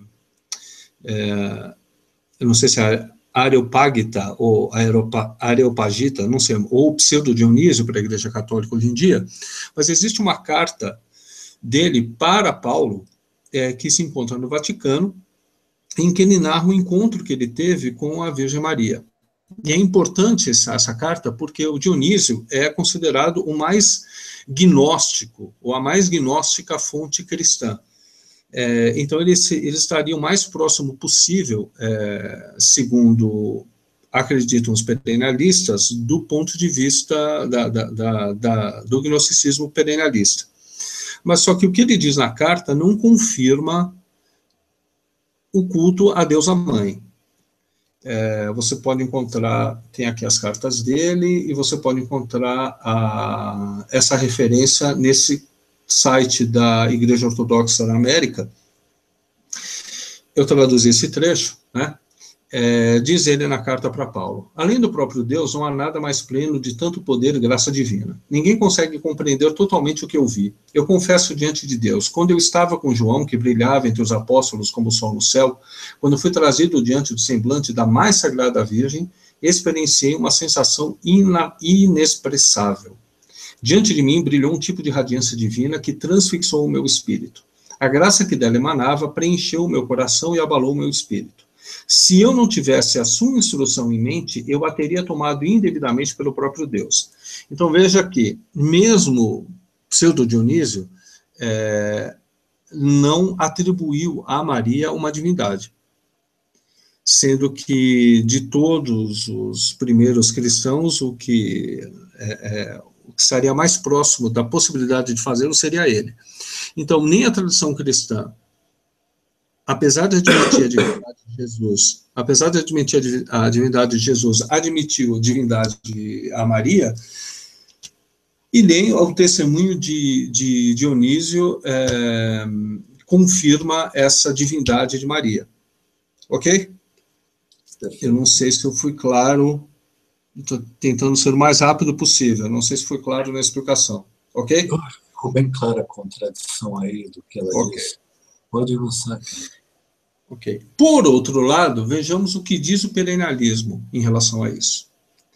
é, eu não sei se é Areopagita ou Areopa, Areopagita, não sei, ou pseudo-Dionísio para a Igreja Católica hoje em dia, mas existe uma carta dele para Paulo, é, que se encontra no Vaticano, em que ele narra o encontro que ele teve com a Virgem Maria. E é importante essa, essa carta porque o Dionísio é considerado o mais gnóstico, ou a mais gnóstica fonte cristã. É, então, ele, se, ele estaria o mais próximo possível, é, segundo acreditam os perennialistas, do ponto de vista da, da, da, da, do gnosticismo perennialista. Mas só que o que ele diz na carta não confirma o culto à deusa mãe. É, você pode encontrar, tem aqui as cartas dele, e você pode encontrar a, essa referência nesse site da Igreja Ortodoxa da América. Eu traduzi esse trecho, né? É, diz ele na carta para Paulo: além do próprio Deus, não há nada mais pleno de tanto poder e graça divina. Ninguém consegue compreender totalmente o que eu vi. Eu confesso diante de Deus, quando eu estava com João, que brilhava entre os apóstolos como o sol no céu, quando fui trazido diante do semblante da mais sagrada Virgem, experienciei uma sensação ina- inexpressável. Diante de mim brilhou um tipo de radiância divina que transfixou o meu espírito. A graça que dela emanava preencheu o meu coração e abalou o meu espírito. Se eu não tivesse a sua instrução em mente, eu a teria tomado indevidamente pelo próprio Deus. Então veja que, mesmo Pseudo-Dionísio, é, não atribuiu a Maria uma divindade, sendo que de todos os primeiros cristãos, o que, é, é, o que estaria mais próximo da possibilidade de fazê-lo seria ele. Então, nem a tradição cristã, apesar de admitir a divindade de Jesus, apesar de admitir a divindade de Jesus, admitiu a divindade de a Maria, e nem o testemunho de, de Dionísio é, confirma essa divindade de Maria. Ok? Eu não sei se eu fui claro, estou tentando ser o mais rápido possível, não sei se foi claro na explicação. Ok? Ficou bem clara a contradição aí do que ela okay. disse. Pode avançar. Ok. Por outro lado, vejamos o que diz o perennialismo em relação a isso.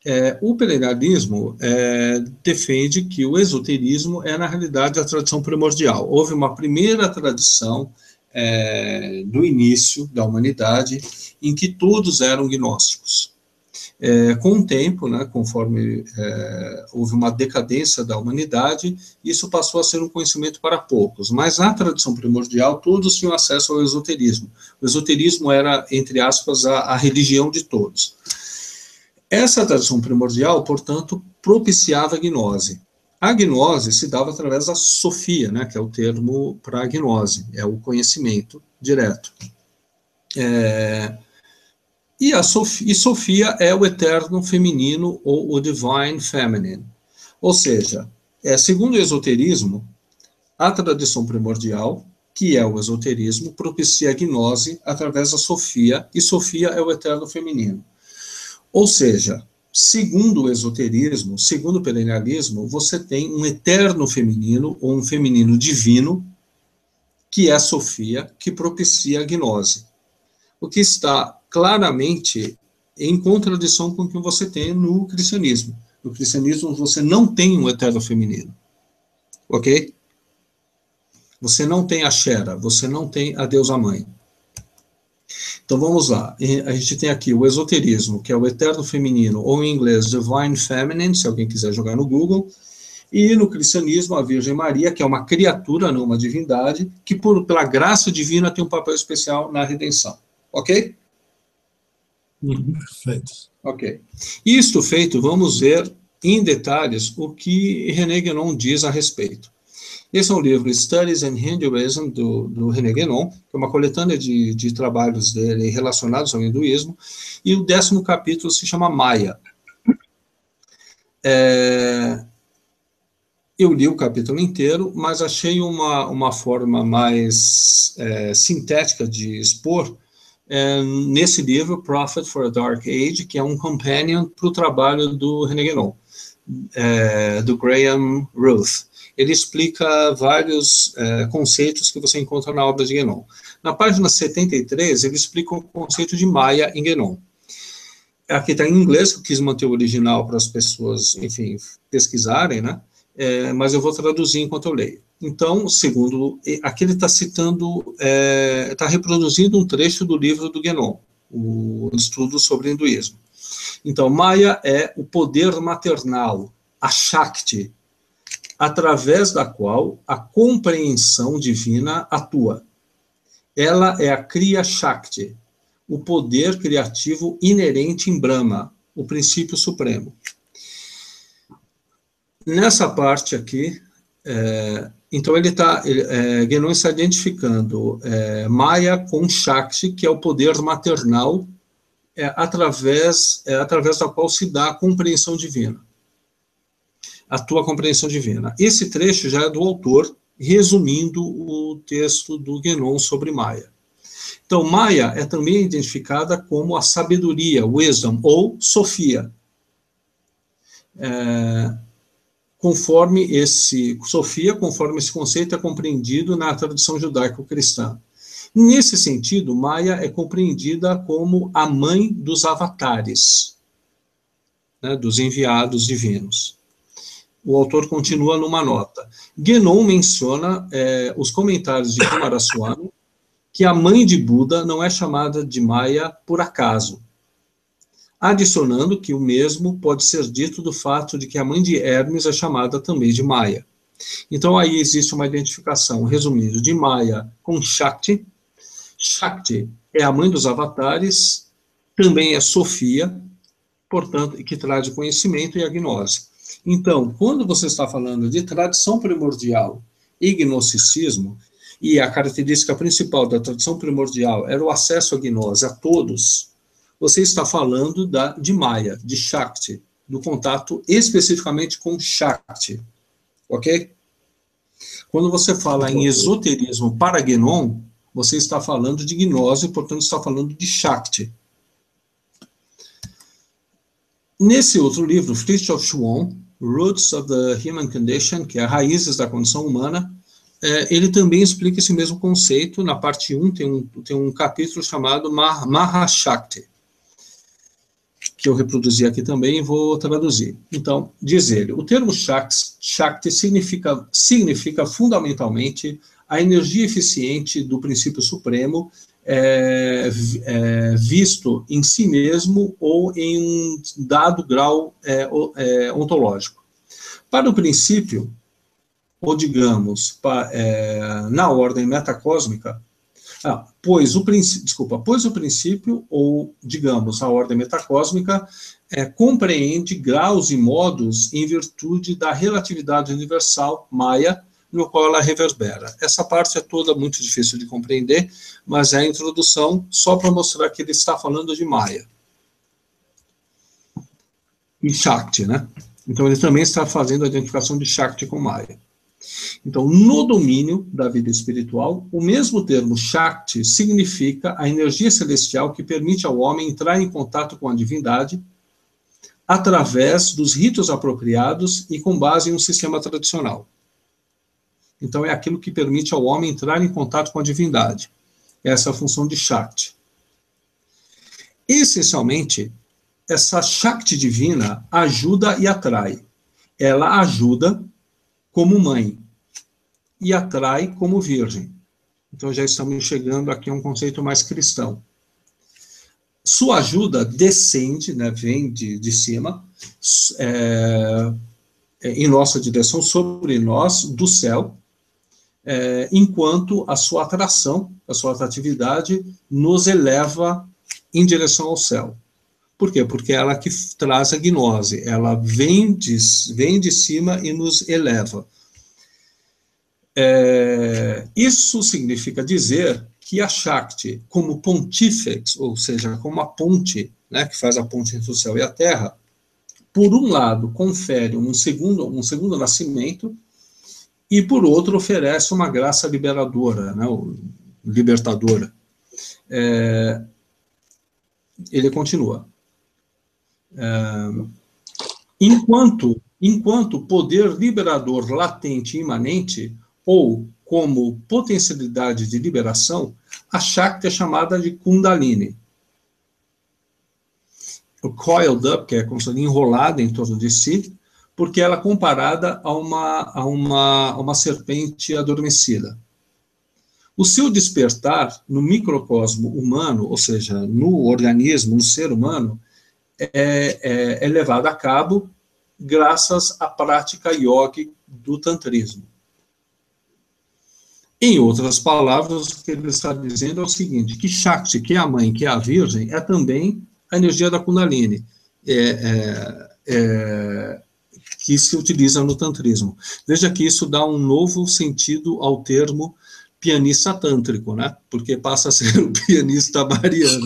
É, o perennialismo é, defende que o esoterismo é, na realidade, a tradição primordial. Houve uma primeira tradição é, do início da humanidade em que todos eram gnósticos. É, com o tempo, né, conforme é, houve uma decadência da humanidade, isso passou a ser um conhecimento para poucos. Mas na tradição primordial, todos tinham acesso ao esoterismo. O esoterismo era, entre aspas, a, a religião de todos. Essa tradição primordial, portanto, propiciava a gnose. A gnose se dava através da sofia, né, que é o termo para a gnose, é o conhecimento direto. É, e a sofia, e sofia é o eterno feminino, ou o divine feminine. Ou seja, é, segundo o esoterismo, a tradição primordial, que é o esoterismo, propicia a gnose através da sofia, e sofia é o eterno feminino. Ou seja, segundo o esoterismo, segundo o perennialismo, você tem um eterno feminino, ou um feminino divino, que é a sofia, que propicia a gnose. O que está claramente em contradição com o que você tem no cristianismo. No cristianismo, você não tem um eterno feminino. Ok? Você não tem a Xera, você não tem a deusa mãe. Então vamos lá, a gente tem aqui o esoterismo, que é o eterno feminino, ou em inglês Divine Feminine, se alguém quiser jogar no Google, e no cristianismo a Virgem Maria, que é uma criatura, não uma divindade, que por, pela graça divina tem um papel especial na redenção. Ok? Uhum, perfeito. Ok. Isto feito, vamos ver em detalhes o que René Guénon diz a respeito. Esse é um livro, Studies in Hinduism, do, do René Guénon, que é uma coletânea de, de trabalhos dele relacionados ao hinduísmo, e o décimo capítulo se chama Maya. É, eu li o capítulo inteiro, mas achei uma, uma forma mais é, sintética de expor é, nesse livro, Prophet for a Dark Age, que é um companion para o trabalho do René Guénon, é, do Graham Ruth. Ele explica vários é, conceitos que você encontra na obra de Guénon. Na página setenta e três, ele explica o conceito de Maya em Guénon. Aqui está em inglês, eu quis manter o original para as pessoas, enfim, pesquisarem, né? É, mas eu vou traduzir enquanto eu leio. Então, segundo, aqui ele está citando, está é, reproduzindo um trecho do livro do Guénon, o estudo sobre hinduísmo. Então, Maya é o poder maternal, a Shakti, através da qual a compreensão divina atua. Ela é a Kriya Shakti, o poder criativo inerente em Brahma, o princípio supremo. Nessa parte aqui, é, então ele está, é, Guénon está identificando é, Maya com Shakti, que é o poder maternal, é, através, é, através da qual se dá a compreensão divina. A tua compreensão divina. Esse trecho já é do autor, resumindo o texto do Guénon sobre Maya. Então, Maya é também identificada como a sabedoria, wisdom, ou Sofia. É, conforme esse, Sofia, conforme esse conceito é compreendido na tradição judaico-cristã. Nesse sentido, Maya é compreendida como a mãe dos avatares, né, dos enviados divinos. O autor continua numa nota. Guénon menciona é, os comentários de Kumaraswamy, que a mãe de Buda não é chamada de Maya por acaso, adicionando que o mesmo pode ser dito do fato de que a mãe de Hermes é chamada também de Maya. Então aí existe uma identificação, resumindo, de Maya com Shakti. Shakti é a mãe dos avatares, também é Sofia, portanto, que traz o conhecimento e a gnose. Então, quando você está falando de tradição primordial e gnosticismo, e a característica principal da tradição primordial era o acesso à gnose a todos, você está falando da, de Maya, de Shakti, do contato especificamente com Shakti, ok? Quando você fala em esoterismo para Guénon, você está falando de gnose, portanto está falando de Shakti. Nesse outro livro, Fritjof Schwann, Roots of the Human Condition, que é Raízes da Condição Humana, é, ele também explica esse mesmo conceito. Na parte um tem um, tem um capítulo chamado Mahashakti, que eu reproduzi aqui também e vou traduzir. Então, diz ele, o termo Shakti, Shakti significa, significa fundamentalmente a energia eficiente do princípio supremo é, é, visto em si mesmo ou em um dado grau é, é, ontológico. Para o princípio, ou digamos, pa, é, na ordem metacósmica, ah, pois, o desculpa, pois o princípio, ou digamos, a ordem metacósmica, é, compreende graus e modos em virtude da relatividade universal, Maya, no qual ela reverbera. Essa parte é toda muito difícil de compreender, mas é a introdução só para mostrar que ele está falando de Maya. E Shakti, né? Então ele também está fazendo a identificação de Shakti com Maya. Então, no domínio da vida espiritual, o mesmo termo Shakti significa a energia celestial que permite ao homem entrar em contato com a divindade através dos ritos apropriados e com base em um sistema tradicional. Então, é aquilo que permite ao homem entrar em contato com a divindade. Essa é a função de Shakti. Essencialmente, essa Shakti divina ajuda e atrai. Ela ajuda como mãe e atrai como virgem. Então já estamos chegando aqui a um conceito mais cristão. Sua ajuda descende, né, vem de, de cima, é, em nossa direção, sobre nós, do céu, é, enquanto a sua atração, a sua atratividade, nos eleva em direção ao céu. Por quê? Porque ela que traz a gnose, ela vem de, vem de cima e nos eleva. É, isso significa dizer que a Shakti, como pontífex, ou seja, como a ponte, né, que faz a ponte entre o céu e a terra, por um lado confere um segundo, um segundo nascimento, e por outro oferece uma graça liberadora, né, libertadora. É, ele continua. É, enquanto, enquanto poder liberador latente e imanente, ou como potencialidade de liberação, a Shakti é chamada de Kundalini. O coiled up, que é como se fosse enrolada em torno de si, porque ela é comparada a uma, a uma, a uma serpente adormecida. O seu despertar no microcosmo humano, ou seja, no organismo, no ser humano, é, é, é levado a cabo graças à prática yogi do tantrismo. Em outras palavras, o que ele está dizendo é o seguinte, que Shakti, que é a mãe, que é a virgem, é também a energia da Kundalini, é, é, é, que se utiliza no tantrismo. Veja que isso dá um novo sentido ao termo pianista tântrico, né? Porque passa a ser o pianista mariano.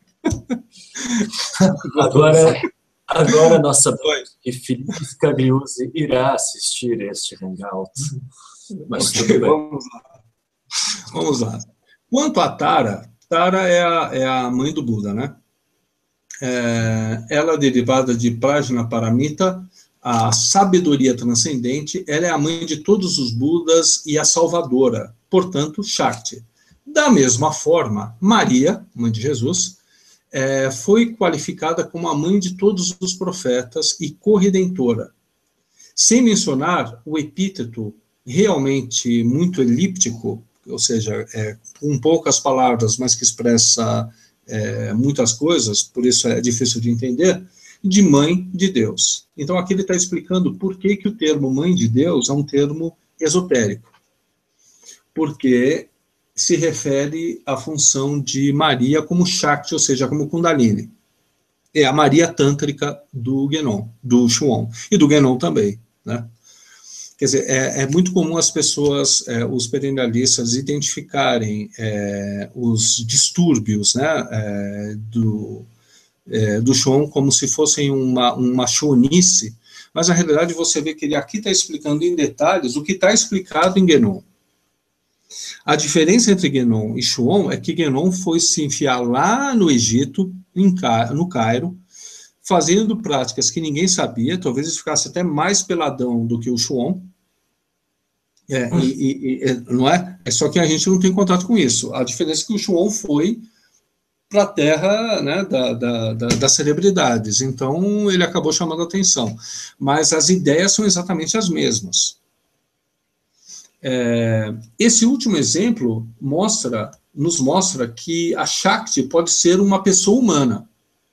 Agora, agora nossa Felipe Scagliuzzi irá assistir este hangout. Mas okay, tudo bem. Vamos lá. Vamos lá. Quanto a Tara, Tara é a, é a mãe do Buda, né? É, ela é derivada de Prajnaparamita, a sabedoria transcendente, ela é a mãe de todos os Budas e a salvadora, portanto, Shakti. Da mesma forma, Maria, mãe de Jesus, é, foi qualificada como a mãe de todos os profetas e corredentora, sem mencionar o epíteto realmente muito elíptico, ou seja, é, com poucas palavras, mas que expressa é, muitas coisas, por isso é difícil de entender, de mãe de Deus. Então aqui ele está explicando por que, que o termo mãe de Deus é um termo esotérico. Porque se refere à função de Maria como Shakti, ou seja, como Kundalini. É a Maria tântrica do Genon, do Shuon, e do Genon também, né? Quer dizer, é, é muito comum as pessoas, é, os perennialistas, identificarem é, os distúrbios, né, é, do, é, do Shuon como se fossem uma, uma chonice, mas na realidade você vê que ele aqui está explicando em detalhes o que está explicado em Genon. A diferença entre Genon e Shuon é que Genon foi se enfiar lá no Egito, em Ca... no Cairo, fazendo práticas que ninguém sabia, talvez ele ficasse até mais peladão do que o Shuon, é, hum. e, e, e, não é? É só que a gente não tem contato com isso. A diferença é que o Shuon foi para a terra, né, da, da, da, das celebridades. Então, ele acabou chamando a atenção. Mas as ideias são exatamente as mesmas. É, esse último exemplo mostra, nos mostra que a Shakti pode ser uma pessoa humana,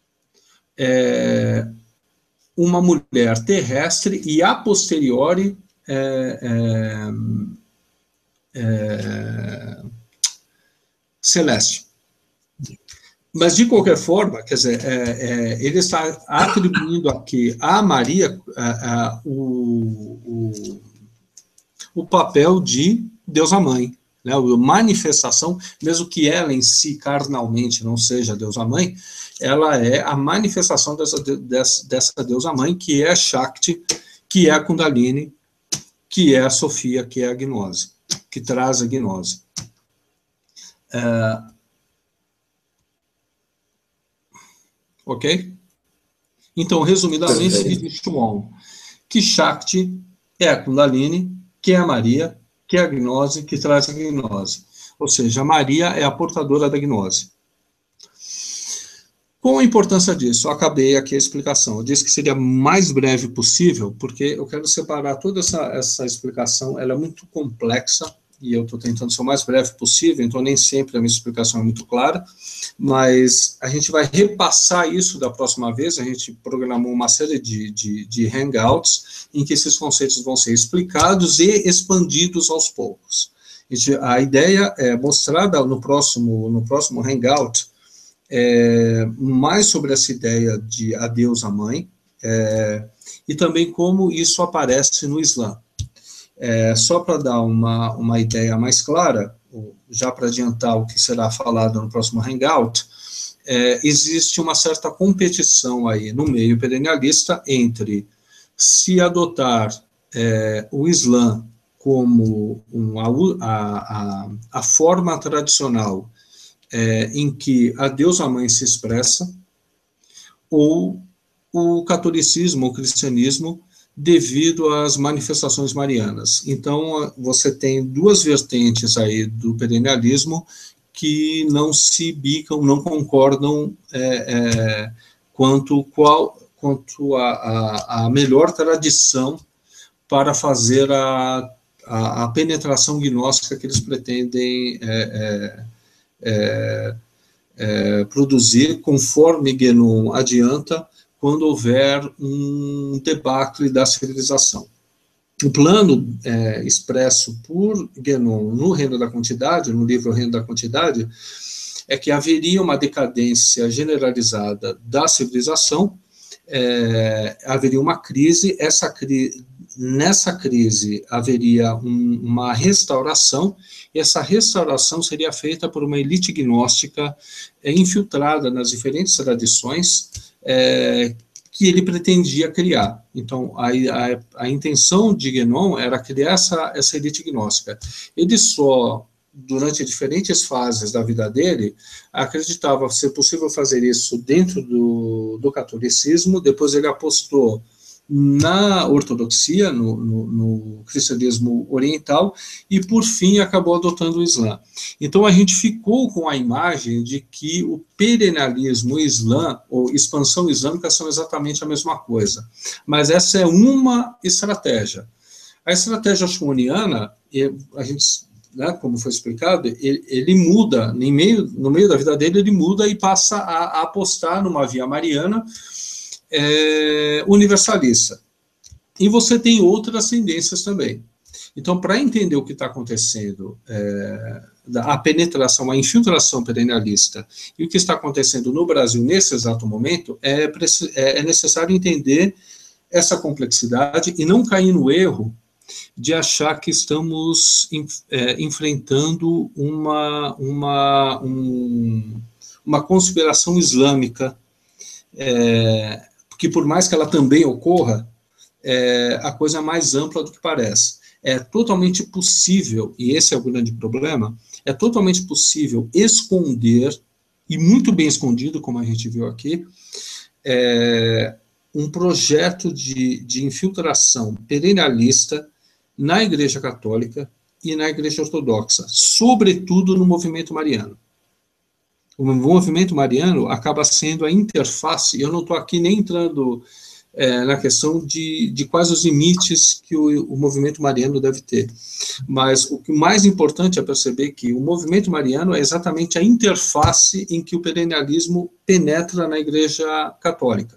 é, uma mulher terrestre e, a posteriori, é, é, é, celeste. Mas, de qualquer forma, quer dizer, é, é, ele está atribuindo aqui a Maria a, a, o, o, o papel de deusa mãe, né, a manifestação, mesmo que ela em si, carnalmente, não seja deusa mãe, ela é a manifestação dessa, dessa, dessa deusa mãe, que é a Shakti, que é a Kundalini, que é a Sofia, que é a gnose, que traz a gnose. É, ok? Então, resumidamente, ele diz Shimon que Shakti é a Kundalini, que é a Maria, que é a gnose, que traz a gnose. Ou seja, a Maria é a portadora da gnose. Qual a importância disso? Eu acabei aqui a explicação. Eu disse que seria mais breve possível, porque eu quero separar toda essa, essa explicação, ela é muito complexa, e eu estou tentando ser o mais breve possível, então nem sempre a minha explicação é muito clara, mas a gente vai repassar isso da próxima vez. A gente programou uma série de, de, de hangouts em que esses conceitos vão ser explicados e expandidos aos poucos. A ideia é mostrar no próximo, no próximo hangout é, mais sobre essa ideia de a deusa mãe, é, e também como isso aparece no Islã. É, só para dar uma, uma ideia mais clara, já para adiantar o que será falado no próximo hangout, é, existe uma certa competição aí no meio perennialista entre se adotar é, o Islã como um, a, a, a forma tradicional é, em que a deusa mãe se expressa, ou o catolicismo, o cristianismo, devido às manifestações marianas. Então, você tem duas vertentes aí do perennialismo que não se bicam, não concordam é, é, quanto, qual, quanto a, a, a melhor tradição para fazer a, a, a penetração gnóstica que eles pretendem é, é, é, produzir, conforme Guénon adianta, quando houver um debacle da civilização. O plano é, expresso por Guénon no Reino da Quantidade, no livro Reino da Quantidade, é que haveria uma decadência generalizada da civilização, é, haveria uma crise, essa cri nessa crise haveria um, uma restauração, e essa restauração seria feita por uma elite gnóstica é, infiltrada nas diferentes tradições, É, que ele pretendia criar. Então, a, a, a intenção de Guénon era criar essa, essa elite gnóstica. Ele só, durante diferentes fases da vida dele, acreditava ser possível fazer isso dentro do, do catolicismo. Depois ele apostou na ortodoxia, no, no, no cristianismo oriental, e por fim acabou adotando o Islã. Então a gente ficou com a imagem de que o perennialismo e o Islã, ou expansão islâmica, são exatamente a mesma coisa. Mas essa é uma estratégia. A estratégia shimoniana, a gente, né, como foi explicado, ele, ele muda, em meio, no meio da vida dele, ele muda e passa a, a apostar numa via mariana, É, universalista. E você tem outras tendências também. Então, para entender o que está acontecendo, é, a penetração, a infiltração perennialista, e o que está acontecendo no Brasil nesse exato momento, é, é necessário entender essa complexidade e não cair no erro de achar que estamos é, enfrentando uma, uma, um, uma conspiração islâmica, é, que por mais que ela também ocorra, é, a coisa é mais ampla do que parece. É totalmente possível, e esse é o grande problema, é totalmente possível esconder, e muito bem escondido, como a gente viu aqui, é, um projeto de, de infiltração perennialista na Igreja Católica e na Igreja Ortodoxa, sobretudo no movimento mariano. O movimento mariano acaba sendo a interface, eu não estou aqui nem entrando é, na questão de, de quais os limites que o, o movimento mariano deve ter, mas o que mais importante é perceber que o movimento mariano é exatamente a interface em que o perennialismo penetra na Igreja Católica.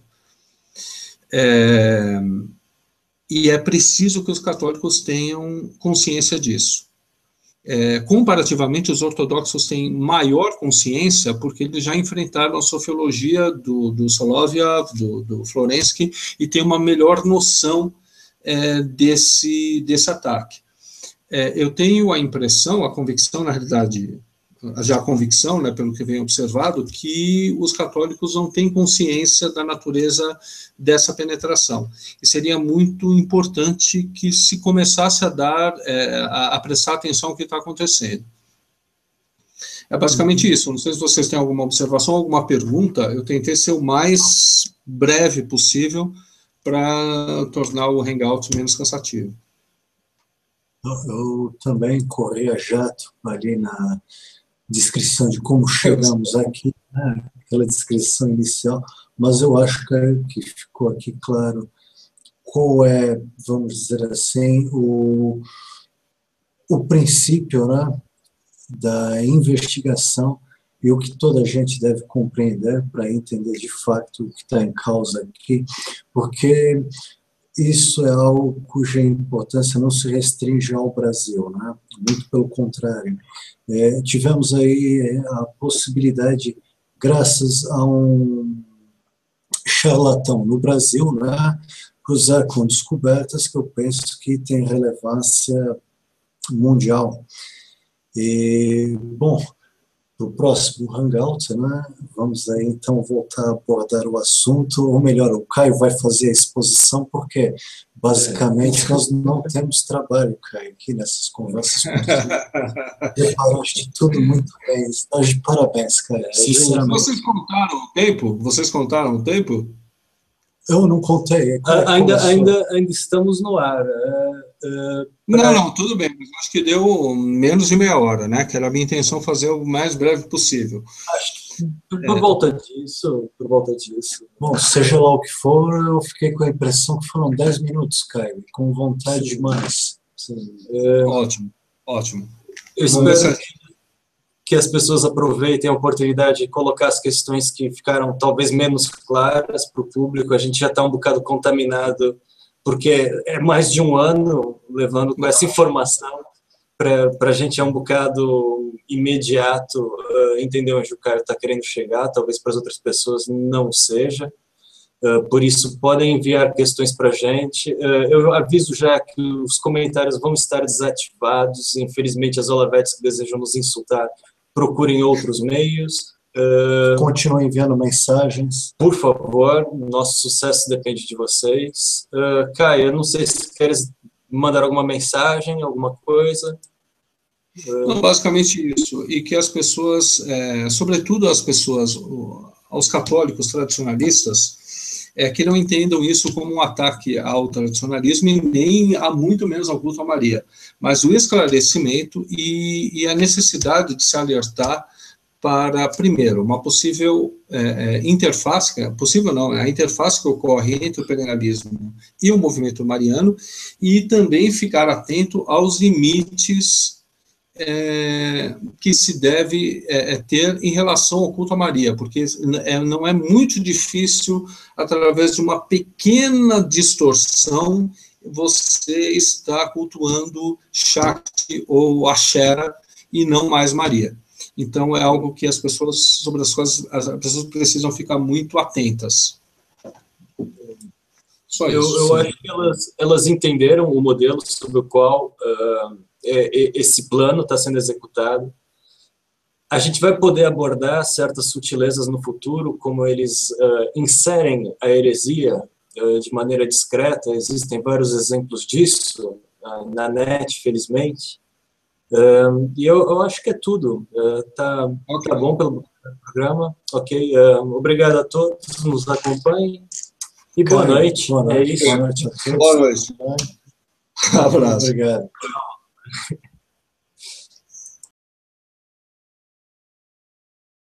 É, e é preciso que os católicos tenham consciência disso. É, comparativamente, os ortodoxos têm maior consciência, porque eles já enfrentaram a sofiologia do, do Solovyov, do, do Florensky, e têm uma melhor noção é, desse, desse ataque. É, eu tenho a impressão, a convicção, na realidade, já a convicção, né, pelo que vem observado, que os católicos não têm consciência da natureza dessa penetração. E seria muito importante que se começasse a dar, é, a, a prestar atenção ao que está acontecendo. É basicamente isso. Não sei se vocês têm alguma observação, alguma pergunta. Eu tentei ser o mais breve possível para tornar o Hangout menos cansativo. Eu também corri a jato ali na descrição de como chegamos aqui, né? Aquela descrição inicial, mas eu acho que, que ficou aqui claro qual é, vamos dizer assim, o, o princípio, né, da investigação e o que toda a gente deve compreender para entender de fato o que está em causa aqui, porque isso é algo cuja importância não se restringe ao Brasil, né? Muito pelo contrário. É, tivemos aí a possibilidade, graças a um charlatão no Brasil, né, cruzar com descobertas que eu penso que têm relevância mundial. E, bom, para o próximo Hangout, né, vamos aí então voltar a abordar o assunto, ou melhor, o Caio vai fazer a exposição, porque basicamente nós não temos trabalho, Caio, aqui nessas conversas. Preparaste tudo muito bem, está de parabéns, Caio, sinceramente. Vocês contaram o tempo? Vocês contaram o tempo? Eu não contei. Ainda, ainda, ainda estamos no ar. Uh, uh, pra... Não, não, tudo bem, mas acho que deu menos de meia hora, né? Que era a minha intenção fazer o mais breve possível. Acho que por, por é. volta disso, por volta disso. Bom, seja lá o que for, eu fiquei com a impressão que foram dez minutos, Caio, com vontade Sim. demais. Sim. É... Ótimo, ótimo. Eu espero que as pessoas aproveitem a oportunidade de colocar as questões que ficaram talvez menos claras para o público. A gente já está um bocado contaminado, porque é mais de um ano levando com essa informação, para a gente é um bocado imediato uh, entender onde o cara está querendo chegar, talvez para as outras pessoas não seja. Uh, por isso, podem enviar questões para a gente. Uh, eu aviso já que os comentários vão estar desativados. Infelizmente, as olavetes que desejam nos insultar, procurem outros meios. Uh, Continuem enviando mensagens. Por favor, nosso sucesso depende de vocês. Uh, Caio, eu não sei se queres mandar alguma mensagem, alguma coisa. Uh, não, basicamente isso. E que as pessoas, é, sobretudo as pessoas, aos católicos tradicionalistas, é, que não entendam isso como um ataque ao tradicionalismo e nem a muito menos ao culto a Maria, mas o esclarecimento e, e a necessidade de se alertar para, primeiro, uma possível é, é, interface, possível não, é a interface que ocorre entre o perennialismo e o movimento mariano, e também ficar atento aos limites É, que se deve é, ter em relação ao culto a Maria, porque é, não é muito difícil, através de uma pequena distorção, você está cultuando Shakti ou Axera e não mais Maria. Então, é algo que as pessoas, sobre as quais as pessoas precisam ficar muito atentas. Só isso. Eu, eu acho que elas, elas entenderam o modelo sobre o qual uh, esse plano está sendo executado. A gente vai poder abordar certas sutilezas no futuro, como eles uh, inserem a heresia uh, de maneira discreta. Existem vários exemplos disso uh, na net, felizmente. Uh, e eu, eu acho que é tudo. Uh, tá, okay. Tá bom pelo programa. Ok. Uh, obrigado a todos que nos acompanhem. E boa Caio, noite. Boa noite. É isso. Boa noite a todos. Boa noite. Um abraço. Obrigado.